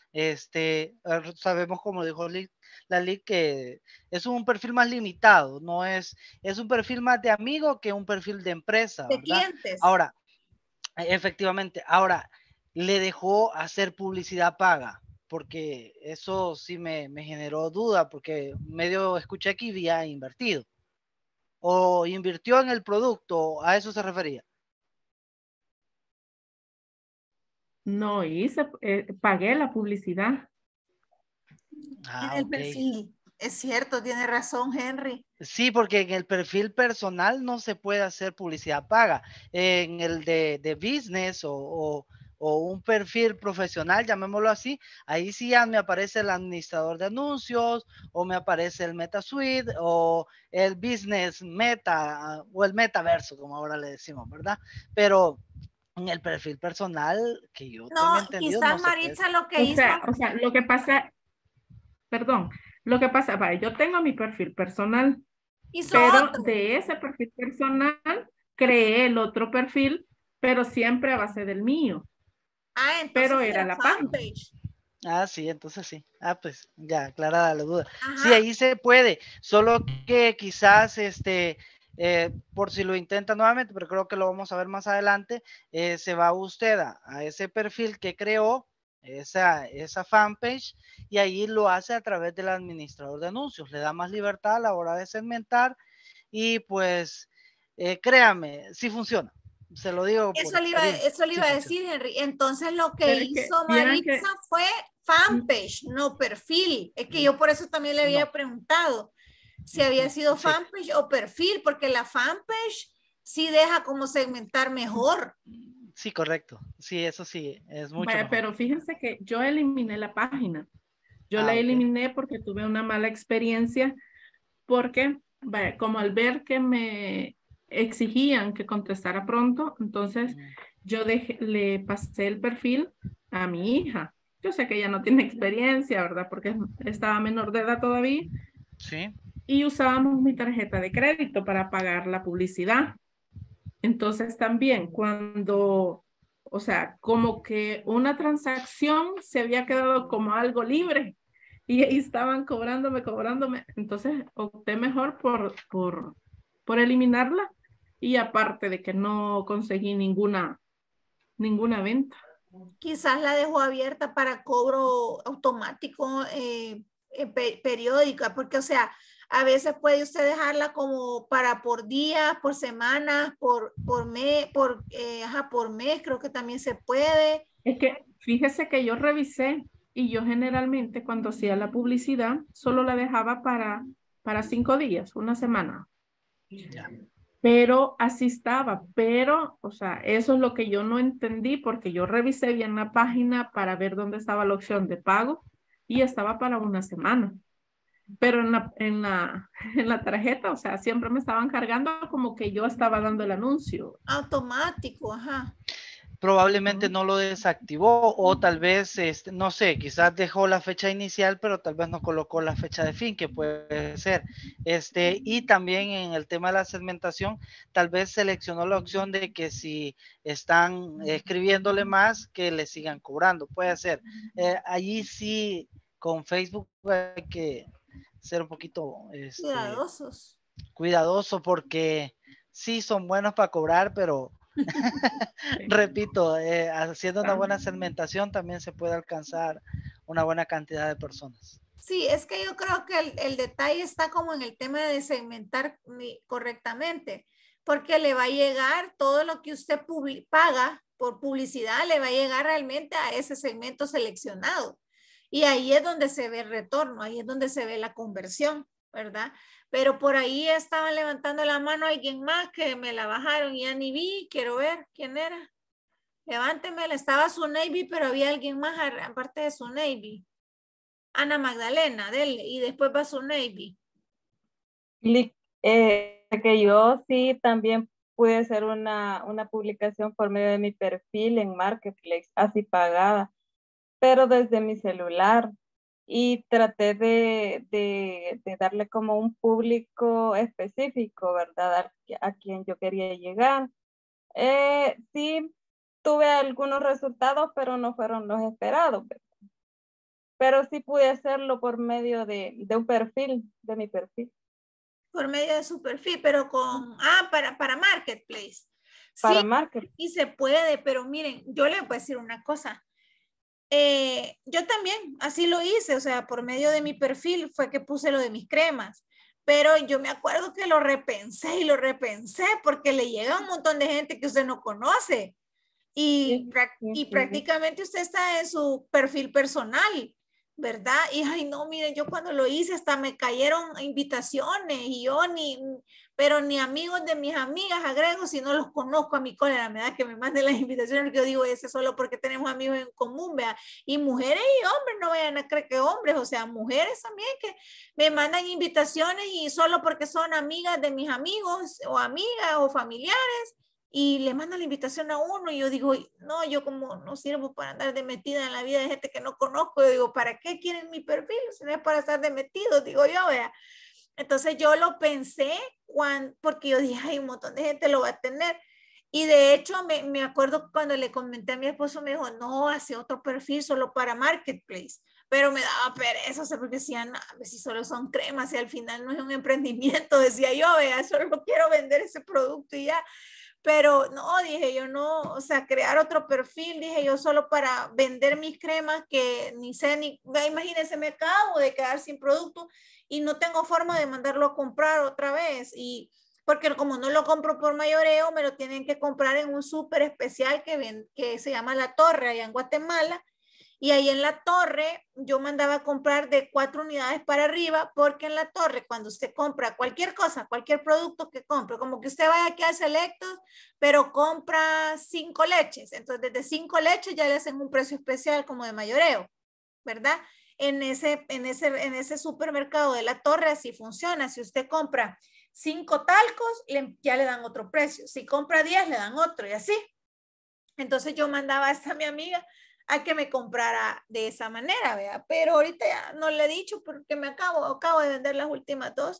Este, eh, sabemos, como dijo Lick- la Lick, que es un perfil más limitado, no es, es un perfil más de amigo que un perfil de empresa, De ¿verdad? clientes. Ahora, efectivamente, ahora, le dejó hacer publicidad paga, porque eso sí me, me generó duda, porque medio escuché que había invertido, o invirtió en el producto, a eso se refería. No hice, eh, pagué la publicidad. Ah, En el ok. perfil. Es cierto, tiene razón, Henry. Sí, porque en el perfil personal no se puede hacer publicidad paga. En el de, de business o, o, o un perfil profesional, llamémoslo así, ahí sí ya me aparece el administrador de anuncios o me aparece el Meta Suite o el Business Meta o el metaverso, como ahora le decimos, ¿verdad? Pero en el perfil personal, que yo No, tenga entendido, no quizás se puede. Maritza lo que O hizo. sea, o sea, lo que pasa, perdón, lo que pasa, vaya, yo tengo mi perfil personal, Hizo pero otro. de ese perfil personal creé el otro perfil, pero siempre a base del mío, Ah, entonces pero era era la página. fanpage. Ah, sí, entonces sí. Ah, pues ya, aclarada la duda. Sí, Ajá. ahí se puede, solo que quizás, este, eh, por si lo intenta nuevamente, pero creo que lo vamos a ver más adelante, eh, se va usted a, a ese perfil que creó, esa, esa fanpage, y ahí lo hace a través del administrador de anuncios. Le da más libertad a la hora de segmentar y pues, eh, créame, sí funciona. Se lo digo por Eso le iba, experiencia, eso le sí iba a funciona. decir, Henry. Entonces lo que Pero es que hizo vieran Maritza que fue fanpage, no perfil. Es que yo por eso también le había No. preguntado si había sido Sí. fanpage o perfil, porque la fanpage sí deja como segmentar mejor. Sí, correcto. Sí, eso sí, es mucho vaya, mejor. pero fíjense que yo eliminé la página. Yo Ah, la ok. eliminé porque tuve una mala experiencia, porque, vaya, como al ver que me exigían que contestara pronto, entonces Mm, yo dejé- le pasé el perfil a mi hija. Yo sé que ella no tiene experiencia, ¿verdad? Porque estaba menor de edad todavía sí. y usábamos mi tarjeta de crédito para pagar la publicidad. Entonces también cuando, o sea, como que una transacción se había quedado como algo libre y ahí estaban cobrándome, cobrándome. Entonces opté mejor por, por, por eliminarla y aparte de que no conseguí ninguna, ninguna venta. Quizás la dejó abierta para cobro automático eh, eh, pe- periódica, porque o sea, a veces puede usted dejarla como para por día, por semana, por, por mes, por, eh, ajá, por mes, creo que también se puede. Es que fíjese que yo revisé y yo generalmente cuando hacía la publicidad solo la dejaba para, para cinco días, una semana. Ya. Pero así estaba, pero, o sea, eso es lo que yo no entendí porque yo revisé bien la página para ver dónde estaba la opción de pago y estaba para una semana. Pero en la, en la, en la tarjeta, o sea, siempre me estaban cargando como que yo estaba dando el anuncio. Automático, ajá. Probablemente Ujú. no lo desactivó o tal vez, este, no sé, quizás dejó la fecha inicial, pero tal vez no colocó la fecha de fin, que puede ser. Este, y también en el tema de la segmentación, tal vez seleccionó la opción de que si están escribiéndole más, que le sigan cobrando. Puede ser. Eh, allí sí, con Facebook hay que ser un poquito, este, Cuidadosos. cuidadoso porque sí son buenos para cobrar, pero repito, eh, haciendo una Está. buena segmentación también se puede alcanzar una buena cantidad de personas. Sí, es que yo creo que el, el detalle está como en el tema de segmentar mi- correctamente, porque le va a llegar todo lo que usted publi- paga por publicidad, le va a llegar realmente a ese segmento seleccionado. Y ahí es donde se ve el retorno, ahí es donde se ve la conversión, ¿verdad? Pero por ahí estaban levantando la mano alguien más que me la bajaron y ya ni vi, quiero ver quién era. Levántemela, estaba su Navy, pero había alguien más aparte de su Navy. Ana Magdalena, dele, y después va su Navy. Li- eh, que yo sí también pude hacer una, una publicación por medio de mi perfil en Marketplace, así pagada, pero desde mi celular. Y traté de, de, de darle como un público específico, ¿verdad? A, a quien yo quería llegar. Eh, sí, tuve algunos resultados, pero no fueron los esperados, ¿verdad? pero sí pude hacerlo por medio de, de un perfil, de mi perfil. Por medio de su perfil, pero con, ah, para, para Marketplace. Para Sí, Marketplace. y se puede, pero miren, yo les voy a decir una cosa. Eh, yo también así lo hice, o sea, por medio de mi perfil fue que puse lo de mis cremas, pero yo me acuerdo que lo repensé y lo repensé porque le llega a un montón de gente que usted no conoce y, Sí, sí, y sí. prácticamente usted está en su perfil personal, ¿verdad? Y ay, no, miren, yo cuando lo hice hasta me cayeron invitaciones y yo ni, pero ni amigos de mis amigas agrego si no los conozco. A mi cólera me da que me manden las invitaciones, que yo digo, ese solo porque tenemos amigos en común, vea. Y mujeres y hombres, no vayan a creer que hombres, o sea, mujeres también que me mandan invitaciones y solo porque son amigas de mis amigos o amigas o familiares y le mandan la invitación a uno y yo digo, no, yo como no sirvo para andar de metida en la vida de gente que no conozco, yo digo, ¿para qué quieren mi perfil? Si no es para estar de metido, digo yo, vea. Entonces yo lo pensé cuando, porque yo dije, hay un montón de gente lo va a tener. Y de hecho me, me acuerdo cuando le comenté a mi esposo, me dijo, no, hace otro perfil solo para Marketplace. Pero me daba pereza, o sea, porque decían, no, si solo son cremas y al final no es un emprendimiento, decía yo, vea, solo quiero vender ese producto y ya. Pero no, dije yo no, o sea, crear otro perfil, dije yo solo para vender mis cremas que ni sé, ni, imagínense, me acabo de quedar sin producto y no tengo forma de mandarlo a comprar otra vez. Y porque como no lo compro por mayoreo, me lo tienen que comprar en un súper especial que, ven, que se llama La Torre, allá en Guatemala. Y ahí en La Torre yo mandaba a comprar de cuatro unidades para arriba, porque en La Torre cuando usted compra cualquier cosa, cualquier producto que compre, como que usted vaya aquí a Selectos, pero compra cinco leches, entonces desde cinco leches ya le hacen un precio especial como de mayoreo, ¿verdad? En ese, en ese, en ese supermercado de La Torre así funciona. Si usted compra cinco talcos, le, ya le dan otro precio. Si compra diez, le dan otro y así. Entonces yo mandaba a esta mi amiga a que me comprara de esa manera, ¿vea? Pero ahorita ya no le he dicho porque me acabo, acabo de vender las últimas dos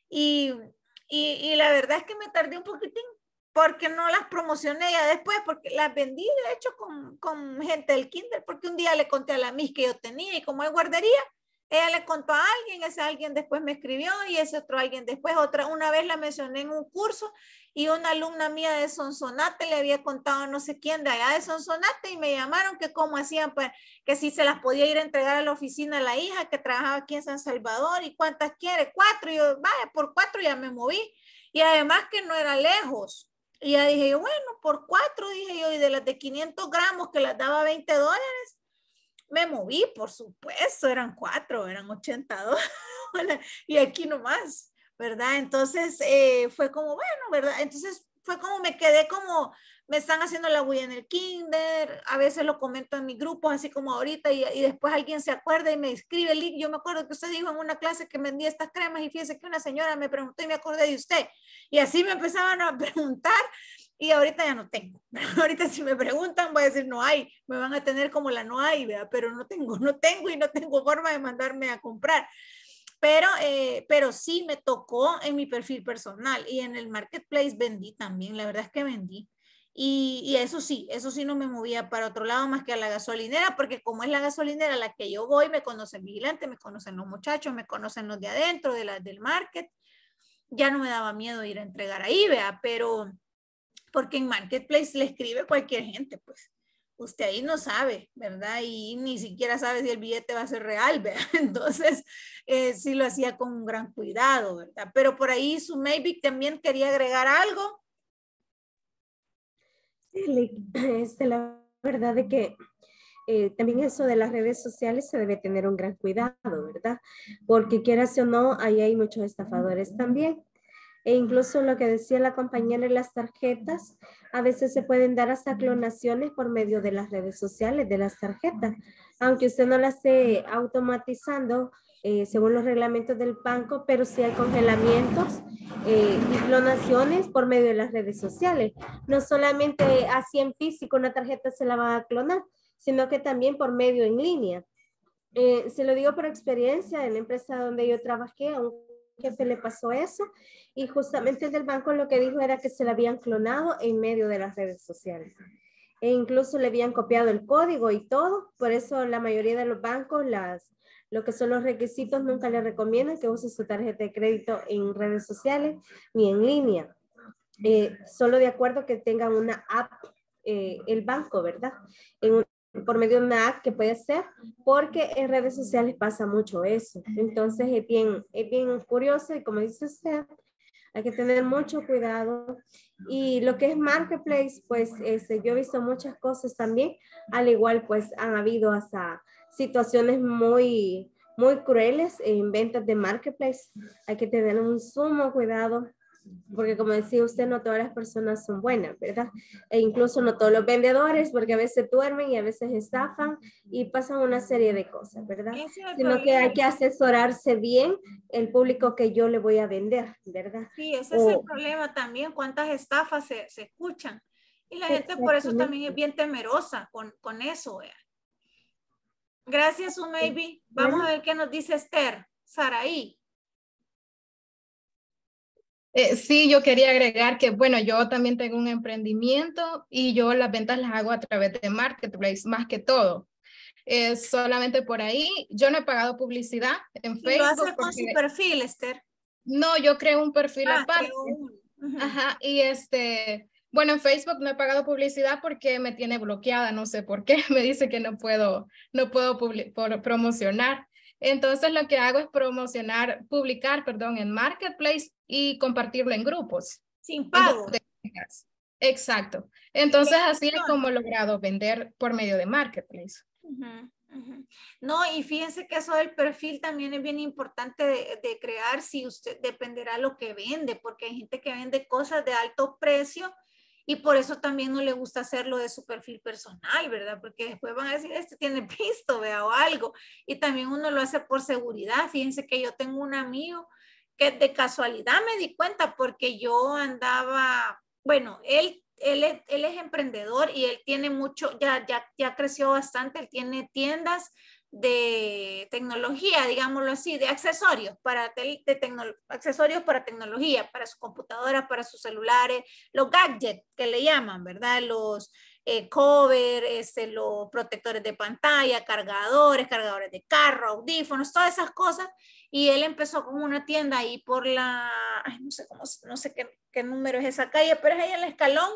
y, y, y la verdad es que me tardé un poquitín porque no las promocioné ya después, porque las vendí de hecho con, con gente del kinder, porque un día le conté a la Miss que yo tenía y como hay guardería, ella le contó a alguien, ese alguien después me escribió y ese otro alguien después, otra, una vez la mencioné en un curso y una alumna mía de Sonsonate le había contado no sé quién de allá de Sonsonate y me llamaron que cómo hacían, para, que si se las podía ir a entregar a la oficina a la hija que trabajaba aquí en San Salvador y cuántas quiere, cuatro, y yo, vaya, por cuatro ya me moví y además que no era lejos. Y ya dije yo, bueno, por cuatro, dije yo, y de las de quinientos gramos que las daba veinte dólares, me moví, por supuesto, eran cuatro, eran ochenta dólares, y aquí nomás, ¿verdad? Entonces eh, fue como, bueno, ¿verdad? Entonces fue como me quedé como, me están haciendo la bulla en el kinder, a veces lo comento en mis grupos, así como ahorita, y, y después alguien se acuerda y me escribe, yo me acuerdo que usted dijo en una clase que vendía estas cremas y fíjese que una señora me preguntó y me acordé de usted, y así me empezaban a preguntar, y ahorita ya no tengo. Ahorita si me preguntan voy a decir no hay, me van a tener como la no hay, ¿verdad? Pero no tengo, no tengo y no tengo forma de mandarme a comprar. Pero, eh, pero sí me tocó en mi perfil personal y en el marketplace vendí también, la verdad es que vendí. Y, y eso sí, eso sí no me movía para otro lado más que a la gasolinera, porque como es la gasolinera a la que yo voy, me conocen vigilantes, me conocen los muchachos, me conocen los de adentro, de la, del market. Ya no me daba miedo ir a entregar ahí, vea, pero porque en Marketplace le escribe cualquier gente, pues usted ahí no sabe, ¿verdad? Y ni siquiera sabe si el billete va a ser real, ¿verdad? Entonces, eh, sí lo hacía con un gran cuidado, ¿verdad? Pero por ahí su maybe también quería agregar algo. Sí, este, la verdad de que eh, también eso de las redes sociales se debe tener un gran cuidado, ¿verdad? Porque quieras o no, ahí hay muchos estafadores también. E incluso lo que decía la compañera en las tarjetas, a veces se pueden dar hasta clonaciones por medio de las redes sociales de las tarjetas. Aunque usted no las esté automatizando eh, según los reglamentos del banco, pero sí hay congelamientos eh, y clonaciones por medio de las redes sociales. No solamente así en físico una tarjeta se la va a clonar, sino que también por medio en línea. Eh, se lo digo por experiencia, en la empresa donde yo trabajé, a un jefe le pasó eso y justamente el del banco lo que dijo era que se la habían clonado en medio de las redes sociales. e incluso le habían copiado el código y todo. Por eso la mayoría de los bancos, las, lo que son los requisitos, nunca le recomiendan que use su tarjeta de crédito en redes sociales ni en línea. Eh, solo de acuerdo que tengan una app, eh, el banco, ¿verdad? En un, por medio de una app que puede ser, porque en redes sociales pasa mucho eso. Entonces es bien, es bien curioso y como dice usted, hay que tener mucho cuidado. Y lo que es Marketplace, pues este, yo he visto muchas cosas también, al igual pues han habido hasta situaciones muy, muy crueles en ventas de Marketplace. Hay que tener un sumo cuidado, porque como decía usted, no todas las personas son buenas, ¿verdad? E incluso no todos los vendedores, porque a veces duermen y a veces estafan y pasan una serie de cosas, ¿verdad? Ese es el Sino que problema. hay que asesorarse bien el público que yo le voy a vender, ¿verdad? Sí, ese O, es el problema también, cuántas estafas se, se escuchan. Y la gente por eso también es bien temerosa con, con eso. ¿Vea? Gracias, Maybe. Vamos Bueno. a ver qué nos dice Esther. Saraí. Eh, sí, yo quería agregar que, bueno, yo también tengo un emprendimiento y yo las ventas las hago a través de Marketplace, más que todo. Eh, solamente por ahí. Yo no he pagado publicidad en Y Facebook. lo hace con porque... su perfil, Esther. No, yo creo un perfil Ah, aparte. un... uh-huh. Ajá, y este, bueno, en Facebook no he pagado publicidad porque me tiene bloqueada, no sé por qué, me dice que no puedo, no puedo por, promocionar. Entonces lo que hago es promocionar, publicar, perdón, en Marketplace y compartirlo en grupos. Sin pago. Entonces, exacto. Entonces así es como he logrado vender por medio de Marketplace. Uh-huh. Uh-huh. No, y fíjense que eso del perfil también es bien importante de, de crear, si usted dependerá lo que vende, porque hay gente que vende cosas de alto precio y por eso también no le gusta hacerlo de su perfil personal, ¿verdad? Porque después van a decir, este tiene pisto, vea, o algo, y también uno lo hace por seguridad. Fíjense que yo tengo un amigo que de casualidad me di cuenta porque yo andaba, bueno, él Él es, él es emprendedor y él tiene mucho, ya, ya, ya creció bastante, él tiene tiendas de tecnología, digámoslo así, de accesorios para, de tecno, accesorios para tecnología, para su computadora, para sus celulares, los gadgets que le llaman, ¿verdad? Los eh, cover, este, los protectores de pantalla, cargadores, cargadores de carro, audífonos, todas esas cosas. Y él empezó con una tienda ahí por la, ay, no sé cómo, no sé qué, qué número es esa calle, pero es ahí en el Escalón.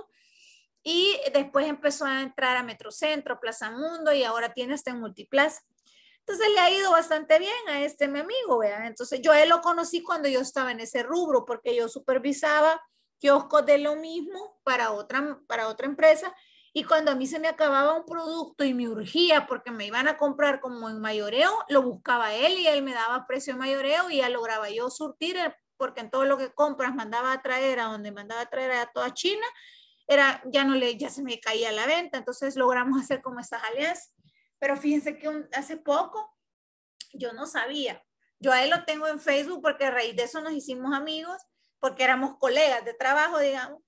Y después empezó a entrar a Metrocentro, Plaza Mundo y ahora tiene este en Multiplaza. Entonces le ha ido bastante bien a este mi amigo, ¿verdad? Entonces yo a él lo conocí cuando yo estaba en ese rubro porque yo supervisaba kioscos de lo mismo para otra, para otra empresa. Y cuando a mí se me acababa un producto y me urgía porque me iban a comprar como en mayoreo, lo buscaba él y él me daba precio en mayoreo y ya lograba yo surtir, porque en todo lo que compras mandaba a traer a donde mandaba a traer a toda China, era, ya, no le, ya se me caía la venta. Entonces logramos hacer como esas alianzas. Pero fíjense que un, hace poco yo no sabía. Yo a él lo tengo en Facebook porque a raíz de eso nos hicimos amigos, porque éramos colegas de trabajo, digamos.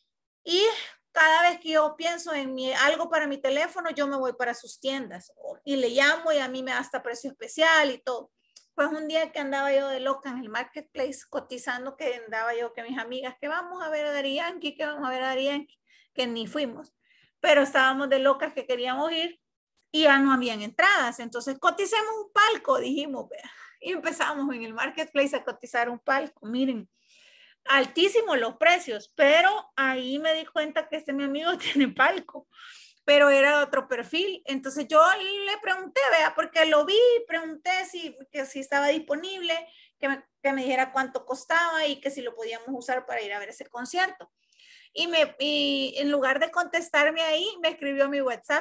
Y cada vez que yo pienso en mi, algo para mi teléfono, yo me voy para sus tiendas y le llamo y a mí me da hasta precio especial y todo. Pues un día que andaba yo de loca en el Marketplace cotizando, que andaba yo que mis amigas, que vamos a ver a Daddy Yankee, que vamos a ver a Daddy Yankee, que ni fuimos. Pero estábamos de locas que queríamos ir y ya no habían entradas. Entonces coticemos un palco, dijimos, vea. Y empezamos en el Marketplace a cotizar un palco. Miren, altísimos los precios, pero ahí me di cuenta que este mi amigo tiene palco, pero era otro perfil. Entonces yo le pregunté, vea, porque lo vi, pregunté si, que si estaba disponible, que me, que me dijera cuánto costaba y que si lo podíamos usar para ir a ver ese concierto. Y, me, y en lugar de contestarme ahí, me escribió mi WhatsApp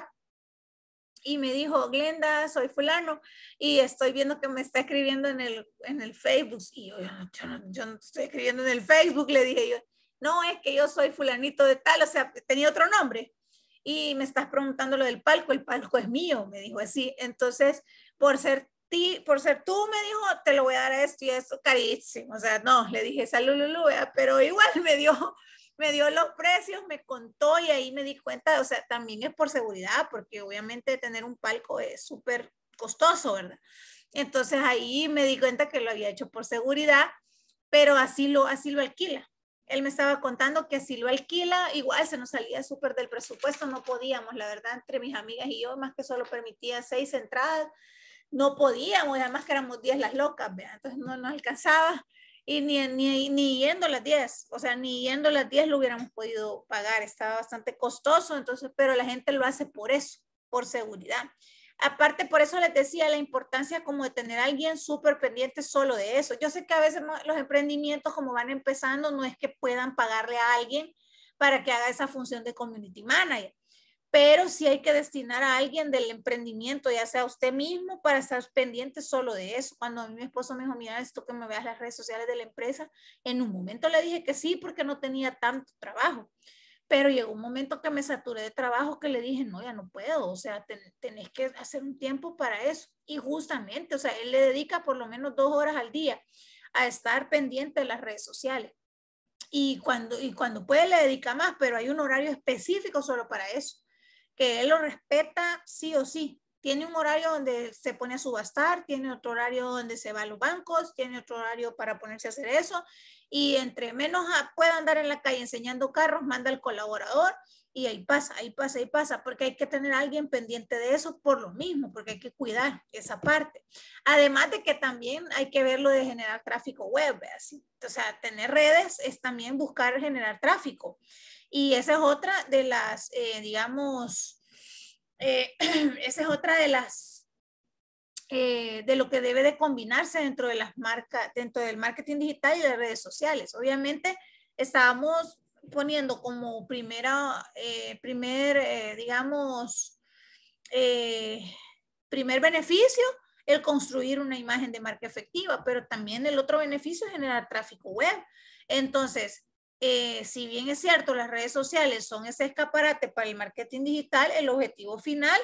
y me dijo, Glenda, soy fulano y estoy viendo que me está escribiendo en el, en el Facebook. Y yo, yo, no, yo no estoy escribiendo en el Facebook, le dije yo. No, es que yo soy fulanito de tal, o sea, tenía otro nombre. Y me estás preguntando lo del palco, el palco es mío, me dijo así. Entonces, por ser, ti, por ser tú, me dijo, te lo voy a dar a esto y esto, carísimo. O sea, no, le dije, salud, Lulu, pero igual me dio... me dio los precios, me contó y ahí me di cuenta, o sea, también es por seguridad, porque obviamente tener un palco es súper costoso, ¿verdad? Entonces ahí me di cuenta que lo había hecho por seguridad, pero así lo, así lo alquila. él me estaba contando que si lo alquila, igual se nos salía súper del presupuesto, no podíamos, la verdad, entre mis amigas y yo, más que solo permitía seis entradas, no podíamos, además que éramos diez las locas, ¿verdad? Entonces no nos alcanzaba y ni, ni, ni yendo las diez, o sea, ni yendo las diez lo hubiéramos podido pagar, estaba bastante costoso, entonces, pero la gente lo hace por eso, por seguridad. Aparte, por eso les decía la importancia como de tener a alguien súper pendiente solo de eso. Yo sé que a veces los emprendimientos como van empezando no es que puedan pagarle a alguien para que haga esa función de community manager, pero sí hay que destinar a alguien del emprendimiento, ya sea usted mismo, para estar pendiente solo de eso. Cuando a mí mi esposo me dijo, mira, esto que me veas las redes sociales de la empresa, en un momento le dije que sí porque no tenía tanto trabajo. Pero llegó un momento que me saturé de trabajo que le dije, no, ya no puedo, o sea, ten, tenés que hacer un tiempo para eso. Y justamente, o sea, él le dedica por lo menos dos horas al día a estar pendiente de las redes sociales. Y cuando, y cuando puede le dedica más, pero hay un horario específico solo para eso, que él lo respeta sí o sí. Tiene un horario donde se pone a subastar, tiene otro horario donde se va a los bancos, tiene otro horario para ponerse a hacer eso. Y entre menos pueda andar en la calle enseñando carros, manda al colaborador y ahí pasa, ahí pasa, ahí pasa, porque hay que tener a alguien pendiente de eso por lo mismo, porque hay que cuidar esa parte. Además de que también hay que ver lo de generar tráfico web, así. O sea, tener redes es también buscar generar tráfico. Y esa es otra de las, eh, digamos, eh, esa es otra de las Eh, de lo que debe de combinarse dentro de las marcas, dentro del marketing digital y de las redes sociales. Obviamente estábamos poniendo como primera, eh, primer, eh, digamos, eh, primer beneficio el construir una imagen de marca efectiva, pero también el otro beneficio es generar tráfico web. Entonces, eh, si bien es cierto, las redes sociales son ese escaparate para el marketing digital, el objetivo final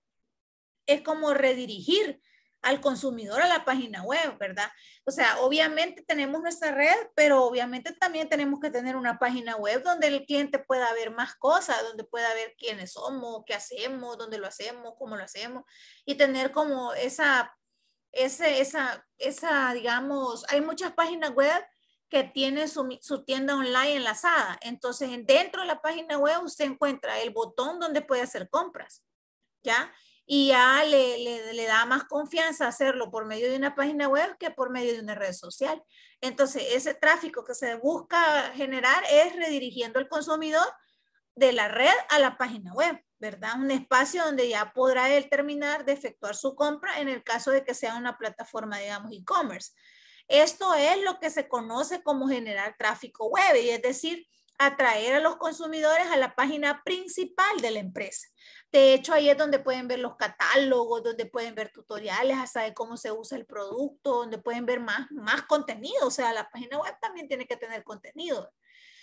es como redirigir al consumidor a la página web, ¿verdad? O sea, obviamente tenemos nuestra red, pero obviamente también tenemos que tener una página web donde el cliente pueda ver más cosas, donde pueda ver quiénes somos, qué hacemos, dónde lo hacemos, cómo lo hacemos, y tener como esa, ese, esa, esa, digamos, hay muchas páginas web que tienen su, su tienda online enlazada. Entonces, dentro de la página web usted encuentra el botón donde puede hacer compras, ¿ya? Y ya le, le, le da más confianza hacerlo por medio de una página web que por medio de una red social. Entonces, ese tráfico que se busca generar es redirigiendo al consumidor de la red a la página web, ¿verdad? Un espacio donde ya podrá él terminar de efectuar su compra en el caso de que sea una plataforma, digamos, e-commerce. Esto es lo que se conoce como generar tráfico web, y es decir, atraer a los consumidores a la página principal de la empresa. De hecho, ahí es donde pueden ver los catálogos, donde pueden ver tutoriales hasta de cómo se usa el producto, donde pueden ver más, más contenido. O sea, la página web también tiene que tener contenido.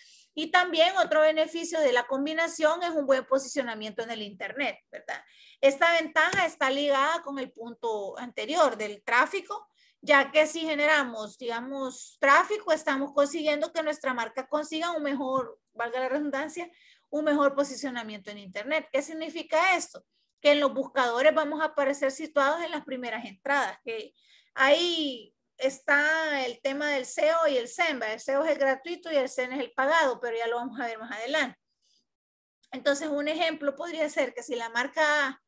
Y también otro beneficio de la combinación es un buen posicionamiento en el Internet, ¿verdad? Esta ventaja está ligada con el punto anterior del tráfico, ya que si generamos, digamos, tráfico, estamos consiguiendo que nuestra marca consiga un mejor, valga la redundancia, un mejor posicionamiento en Internet. ¿Qué significa esto? Que en los buscadores vamos a aparecer situados en las primeras entradas, que ahí está el tema del S E O y el S E M. El S E O es el gratuito y el S E M es el pagado, pero ya lo vamos a ver más adelante. Entonces, un ejemplo podría ser que si la marca,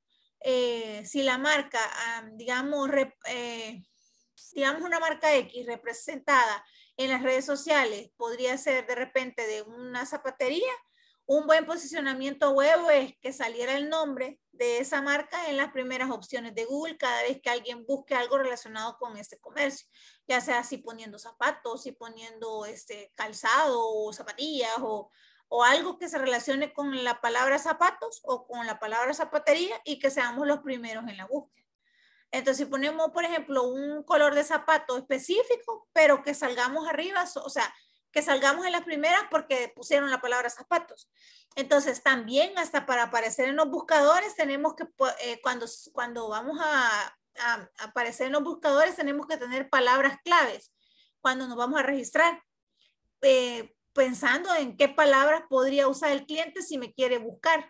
eh, si la marca, um, digamos, rep, eh, digamos una marca X representada en las redes sociales, podría ser de repente de una zapatería. Un buen posicionamiento web es que saliera el nombre de esa marca en las primeras opciones de Google cada vez que alguien busque algo relacionado con este comercio, ya sea si poniendo zapatos, si poniendo este calzado o zapatillas o, o algo que se relacione con la palabra zapatos o con la palabra zapatería y que seamos los primeros en la búsqueda. Entonces, si ponemos, por ejemplo, un color de zapato específico, pero que salgamos arriba, o sea, que salgamos en las primeras porque pusieron la palabra zapatos. Entonces, también hasta para aparecer en los buscadores tenemos que, eh, cuando, cuando vamos a, a aparecer en los buscadores, tenemos que tener palabras claves cuando nos vamos a registrar, eh, pensando en qué palabras podría usar el cliente si me quiere buscar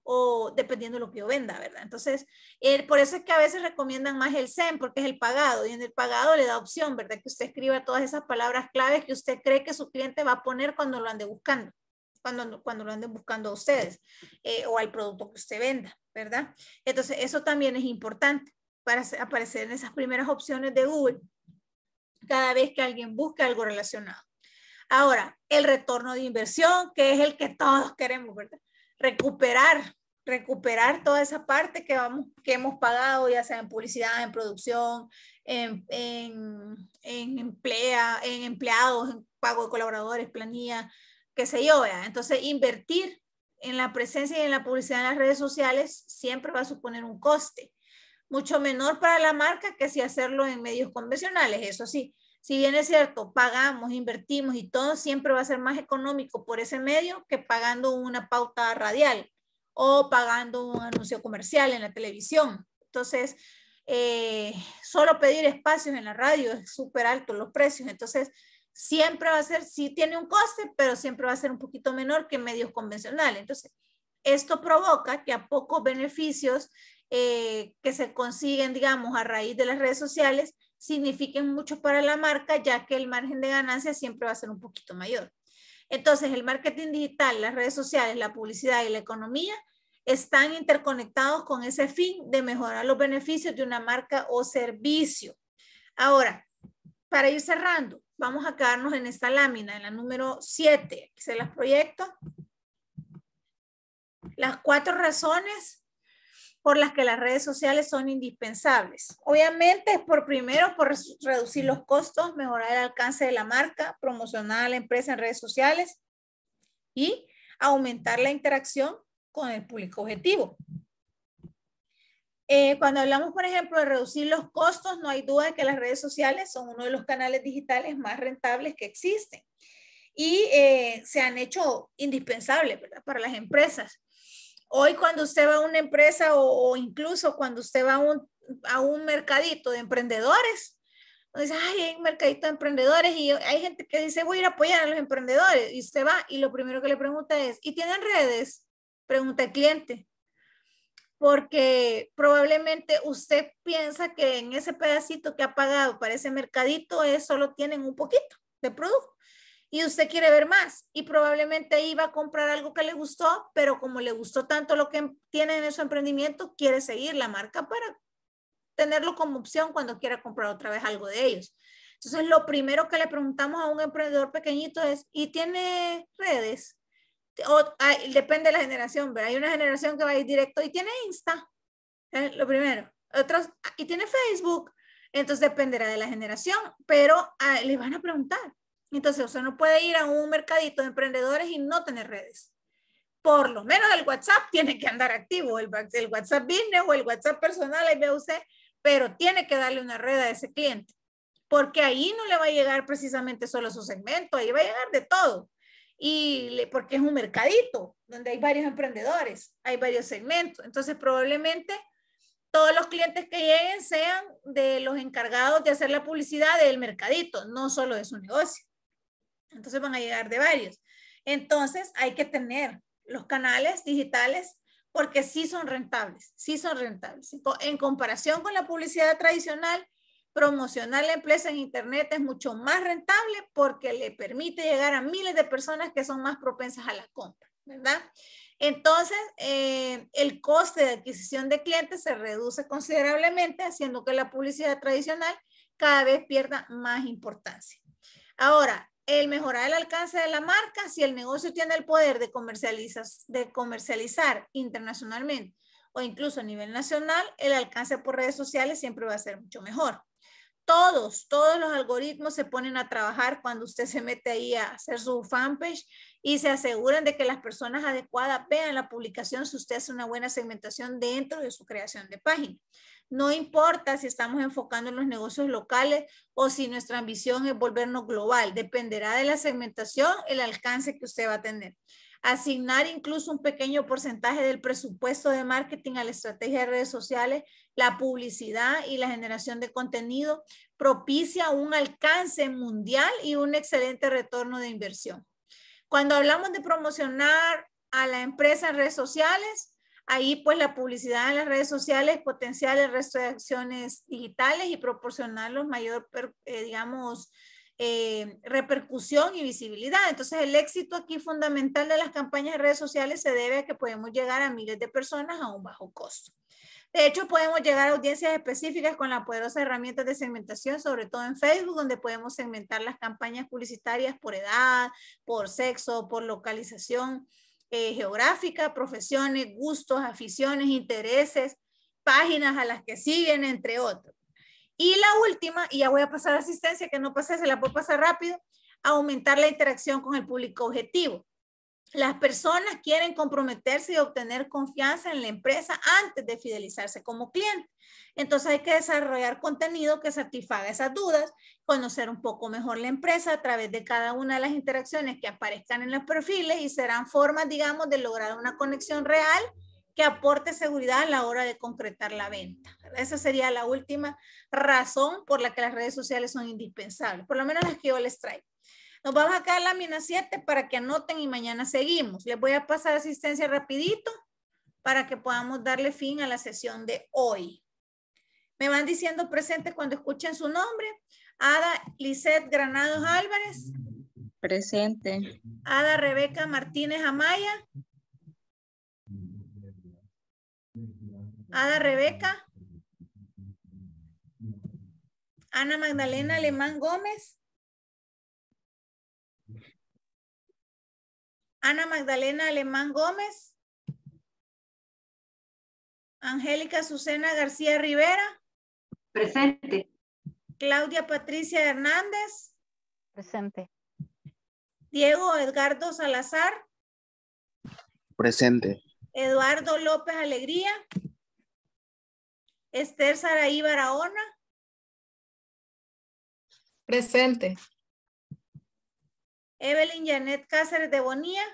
o dependiendo de lo que yo venda, ¿verdad? Entonces, eh, por eso es que a veces recomiendan más el S E M, porque es el pagado, y en el pagado le da opción, ¿verdad? Que usted escriba todas esas palabras claves que usted cree que su cliente va a poner cuando lo ande buscando, cuando, cuando lo anden buscando a ustedes, eh, o al producto que usted venda, ¿verdad? Entonces, eso también es importante para aparecer en esas primeras opciones de Google cada vez que alguien busque algo relacionado. Ahora, el retorno de inversión, que es el que todos queremos, ¿verdad? Recuperar, recuperar toda esa parte que, vamos, que hemos pagado, ya sea en publicidad, en producción, en, en, en, emplea, en empleados, en pago de colaboradores, planilla, qué sé yo, ¿verdad? Entonces, invertir en la presencia y en la publicidad en las redes sociales siempre va a suponer un coste, mucho menor para la marca que si hacerlo en medios convencionales, eso sí. Si bien es cierto, pagamos, invertimos y todo, siempre va a ser más económico por ese medio que pagando una pauta radial o pagando un anuncio comercial en la televisión. Entonces, eh, solo pedir espacios en la radio es súper alto los precios. Entonces, siempre va a ser, sí tiene un coste, pero siempre va a ser un poquito menor que medios convencionales. Entonces, esto provoca que a pocos beneficios eh, que se consiguen, digamos, a raíz de las redes sociales, signifiquen mucho para la marca, ya que el margen de ganancia siempre va a ser un poquito mayor. Entonces, el marketing digital, las redes sociales, la publicidad y la economía están interconectados con ese fin de mejorar los beneficios de una marca o servicio. Ahora, para ir cerrando, vamos a quedarnos en esta lámina, en la número siete, aquí se las proyecto. Las cuatro razones por las que las redes sociales son indispensables. Obviamente es por primero por reducir los costos, mejorar el alcance de la marca, promocionar a la empresa en redes sociales y aumentar la interacción con el público objetivo. Eh, cuando hablamos, por ejemplo, de reducir los costos, no hay duda de que las redes sociales son uno de los canales digitales más rentables que existen y eh, se han hecho indispensables, ¿verdad?, para las empresas. Hoy cuando usted va a una empresa o, o incluso cuando usted va a un, a un mercadito de emprendedores, dice, ay, hay un mercadito de emprendedores y hay gente que dice, voy a ir a apoyar a los emprendedores. Y usted va y lo primero que le pregunta es, ¿y tienen redes? Pregunta el cliente. Porque probablemente usted piensa que en ese pedacito que ha pagado para ese mercadito es, solo tienen un poquito de producto. Y usted quiere ver más y probablemente iba a comprar algo que le gustó, pero como le gustó tanto lo que tiene en su emprendimiento, quiere seguir la marca para tenerlo como opción cuando quiera comprar otra vez algo de ellos. Entonces, lo primero que le preguntamos a un emprendedor pequeñito es, ¿y tiene redes? O, ay, depende de la generación, ¿verdad? Hay una generación que va a ir directo y tiene Insta, ¿eh? Lo primero. Otros, y tiene Facebook. Entonces, dependerá de la generación, pero ah, le van a preguntar. Entonces, usted no puede ir a un mercadito de emprendedores y no tener redes. Por lo menos el WhatsApp tiene que andar activo, el, el WhatsApp Business o el WhatsApp personal, ahí ve usted, pero tiene que darle una red a ese cliente, porque ahí no le va a llegar precisamente solo su segmento, ahí va a llegar de todo. Y le, porque es un mercadito donde hay varios emprendedores, hay varios segmentos. Entonces, probablemente todos los clientes que lleguen sean de los encargados de hacer la publicidad del mercadito, no solo de su negocio. Entonces van a llegar de varios. Entonces hay que tener los canales digitales porque sí son rentables, sí son rentables. En comparación con la publicidad tradicional, promocionar la empresa en internet es mucho más rentable porque le permite llegar a miles de personas que son más propensas a la compra, ¿verdad? Entonces, eh, el coste de adquisición de clientes se reduce considerablemente, haciendo que la publicidad tradicional cada vez pierda más importancia. Ahora, el mejorar el alcance de la marca, si el negocio tiene el poder de comercializar, de comercializar internacionalmente o incluso a nivel nacional, el alcance por redes sociales siempre va a ser mucho mejor. Todos, todos los algoritmos se ponen a trabajar cuando usted se mete ahí a hacer su fanpage y se aseguran de que las personas adecuadas vean la publicación si usted hace una buena segmentación dentro de su creación de página. No importa si estamos enfocando en los negocios locales o si nuestra ambición es volvernos global, dependerá de la segmentación, el alcance que usted va a tener. Asignar incluso un pequeño porcentaje del presupuesto de marketing a la estrategia de redes sociales, la publicidad y la generación de contenido propicia un alcance mundial y un excelente retorno de inversión. Cuando hablamos de promocionar a la empresa en redes sociales, Ahí pues la publicidad en las redes sociales potenciar el resto de acciones digitales y proporcionarlos mayor, eh, digamos, eh, repercusión y visibilidad. Entonces el éxito aquí fundamental de las campañas de redes sociales se debe a que podemos llegar a miles de personas a un bajo costo. De hecho, podemos llegar a audiencias específicas con la poderosa herramienta de segmentación, sobre todo en Facebook, donde podemos segmentar las campañas publicitarias por edad, por sexo, por localización eh, geográfica, profesiones, gustos, aficiones, intereses, páginas a las que siguen, entre otros. Y la última, y ya voy a pasar a asistencia, que no pasé, se la puedo pasar rápido, aumentar la interacción con el público objetivo. Las personas quieren comprometerse y obtener confianza en la empresa antes de fidelizarse como cliente. Entonces hay que desarrollar contenido que satisfaga esas dudas, conocer un poco mejor la empresa a través de cada una de las interacciones que aparezcan en los perfiles y serán formas, digamos, de lograr una conexión real que aporte seguridad a la hora de concretar la venta. Esa sería la última razón por la que las redes sociales son indispensables, por lo menos las que yo les traigo. Nos vamos a quedar en lámina siete para que anoten y mañana seguimos. Les voy a pasar asistencia rapidito para que podamos darle fin a la sesión de hoy. Me van diciendo presente cuando escuchen su nombre. Ada Lisette Granados Álvarez. Presente. Ada Rebeca Martínez Amaya. Ada Rebeca. Ana Magdalena Alemán Gómez. Ana Magdalena Alemán Gómez. Angélica Azucena García Rivera. Presente. Claudia Patricia Hernández. Presente. Diego Edgardo Salazar. Presente. Eduardo López Alegría. Esther Saraí Barahona. Presente. Evelyn Janet Cáceres de Bonilla.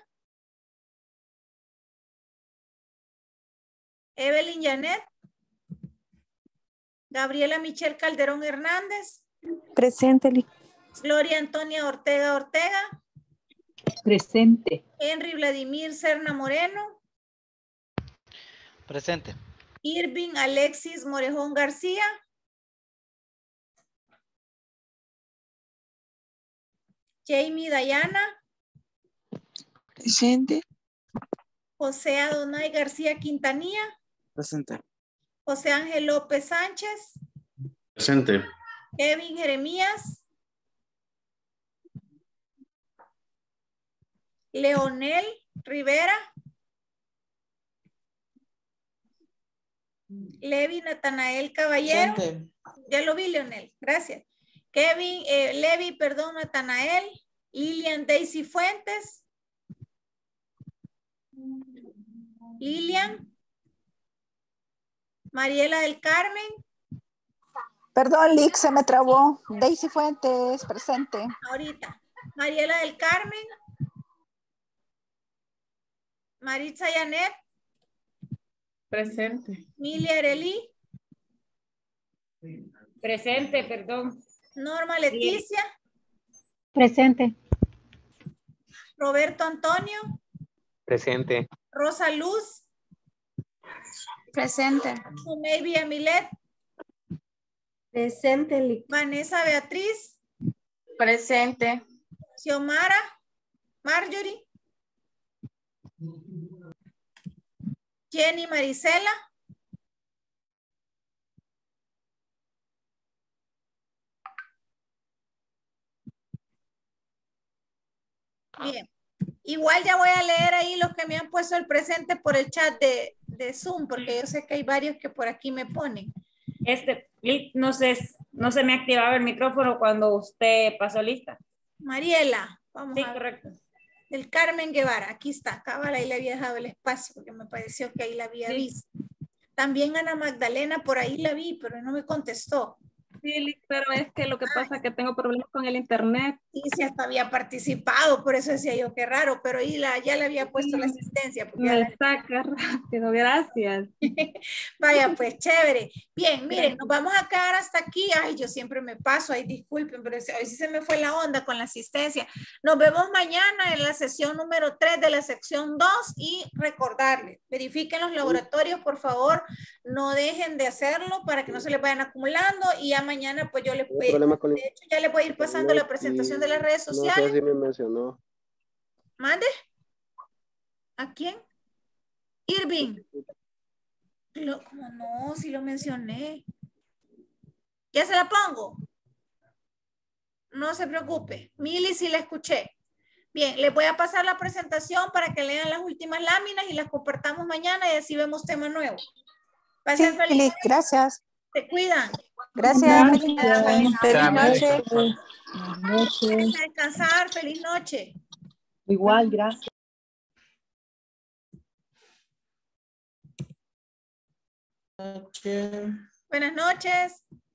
Evelyn Janet. Gabriela Michelle Calderón Hernández. Presente. Gloria Antonia Ortega Ortega. Presente. Henry Vladimir Serna Moreno. Presente. Irving Alexis Morejón García. Jamie Dayana. Presente. José Adonai García Quintanilla. Presente. José Ángel López Sánchez. Presente. Kevin Jeremías. Leonel Rivera. Levi Natanael Caballero. Presente. Ya lo vi, Leonel. Gracias. Kevin, eh, Levi, perdón, Natanael. Lilian Daisy Fuentes. Lilian. Mariela del Carmen. Perdón, Lick, se me trabó. Daisy Fuentes, presente. Ahorita. Mariela del Carmen. Maritza Yanet. Presente. Milia Arelí. Presente, perdón. Norma Leticia. Presente. Roberto Antonio. Presente. Rosa Luz. Presente. Maybe Amilet. Presente. Vanessa Beatriz. Presente. Xiomara. Marjorie. Jenny Marisela. Bien. Igual ya voy a leer ahí los que me han puesto el presente por el chat de, de Zoom, porque yo sé que hay varios que por aquí me ponen. Este, no sé, no se me activaba el micrófono cuando usted pasó lista. Mariela, vamos sí, a ver. correcto. Del Carmen Guevara, aquí está, cábala, ahí le había dejado el espacio porque me pareció que ahí la había sí. visto. También Ana Magdalena, por ahí la vi, pero no me contestó. Sí, pero es que lo que pasa es que tengo problemas con el internet. Sí, sí, hasta había participado, por eso decía yo, qué raro, pero y la, ya le había puesto la asistencia. Porque Me ya la... saca rápido, gracias. Vaya, pues chévere. Bien, miren, nos vamos a quedar hasta aquí. Ay, yo siempre me paso, ay, disculpen, pero hoy sí se me fue la onda con la asistencia. Nos vemos mañana en la sesión número tres de la sección dos y recordarles, verifiquen los laboratorios, por favor, no dejen de hacerlo para que no se les vayan acumulando y ya mañana pues yo les voy, de hecho ya les voy a ir pasando la presentación de las redes sociales. No sé si me mencionó. ¿Mande? ¿A quién? Irving. Lo, ¿cómo no? Si lo mencioné. ¿Ya se la pongo? No se preocupe. Mili sí la escuché. Bien, les voy a pasar la presentación para que lean las últimas láminas y las compartamos mañana y así vemos tema nuevo. Pasen Sí, feliz. gracias. Se cuidan. Gracias. Feliz, Feliz noche. Buenas noches. A descansar. Feliz noche. Igual, gracias. Buenas noches.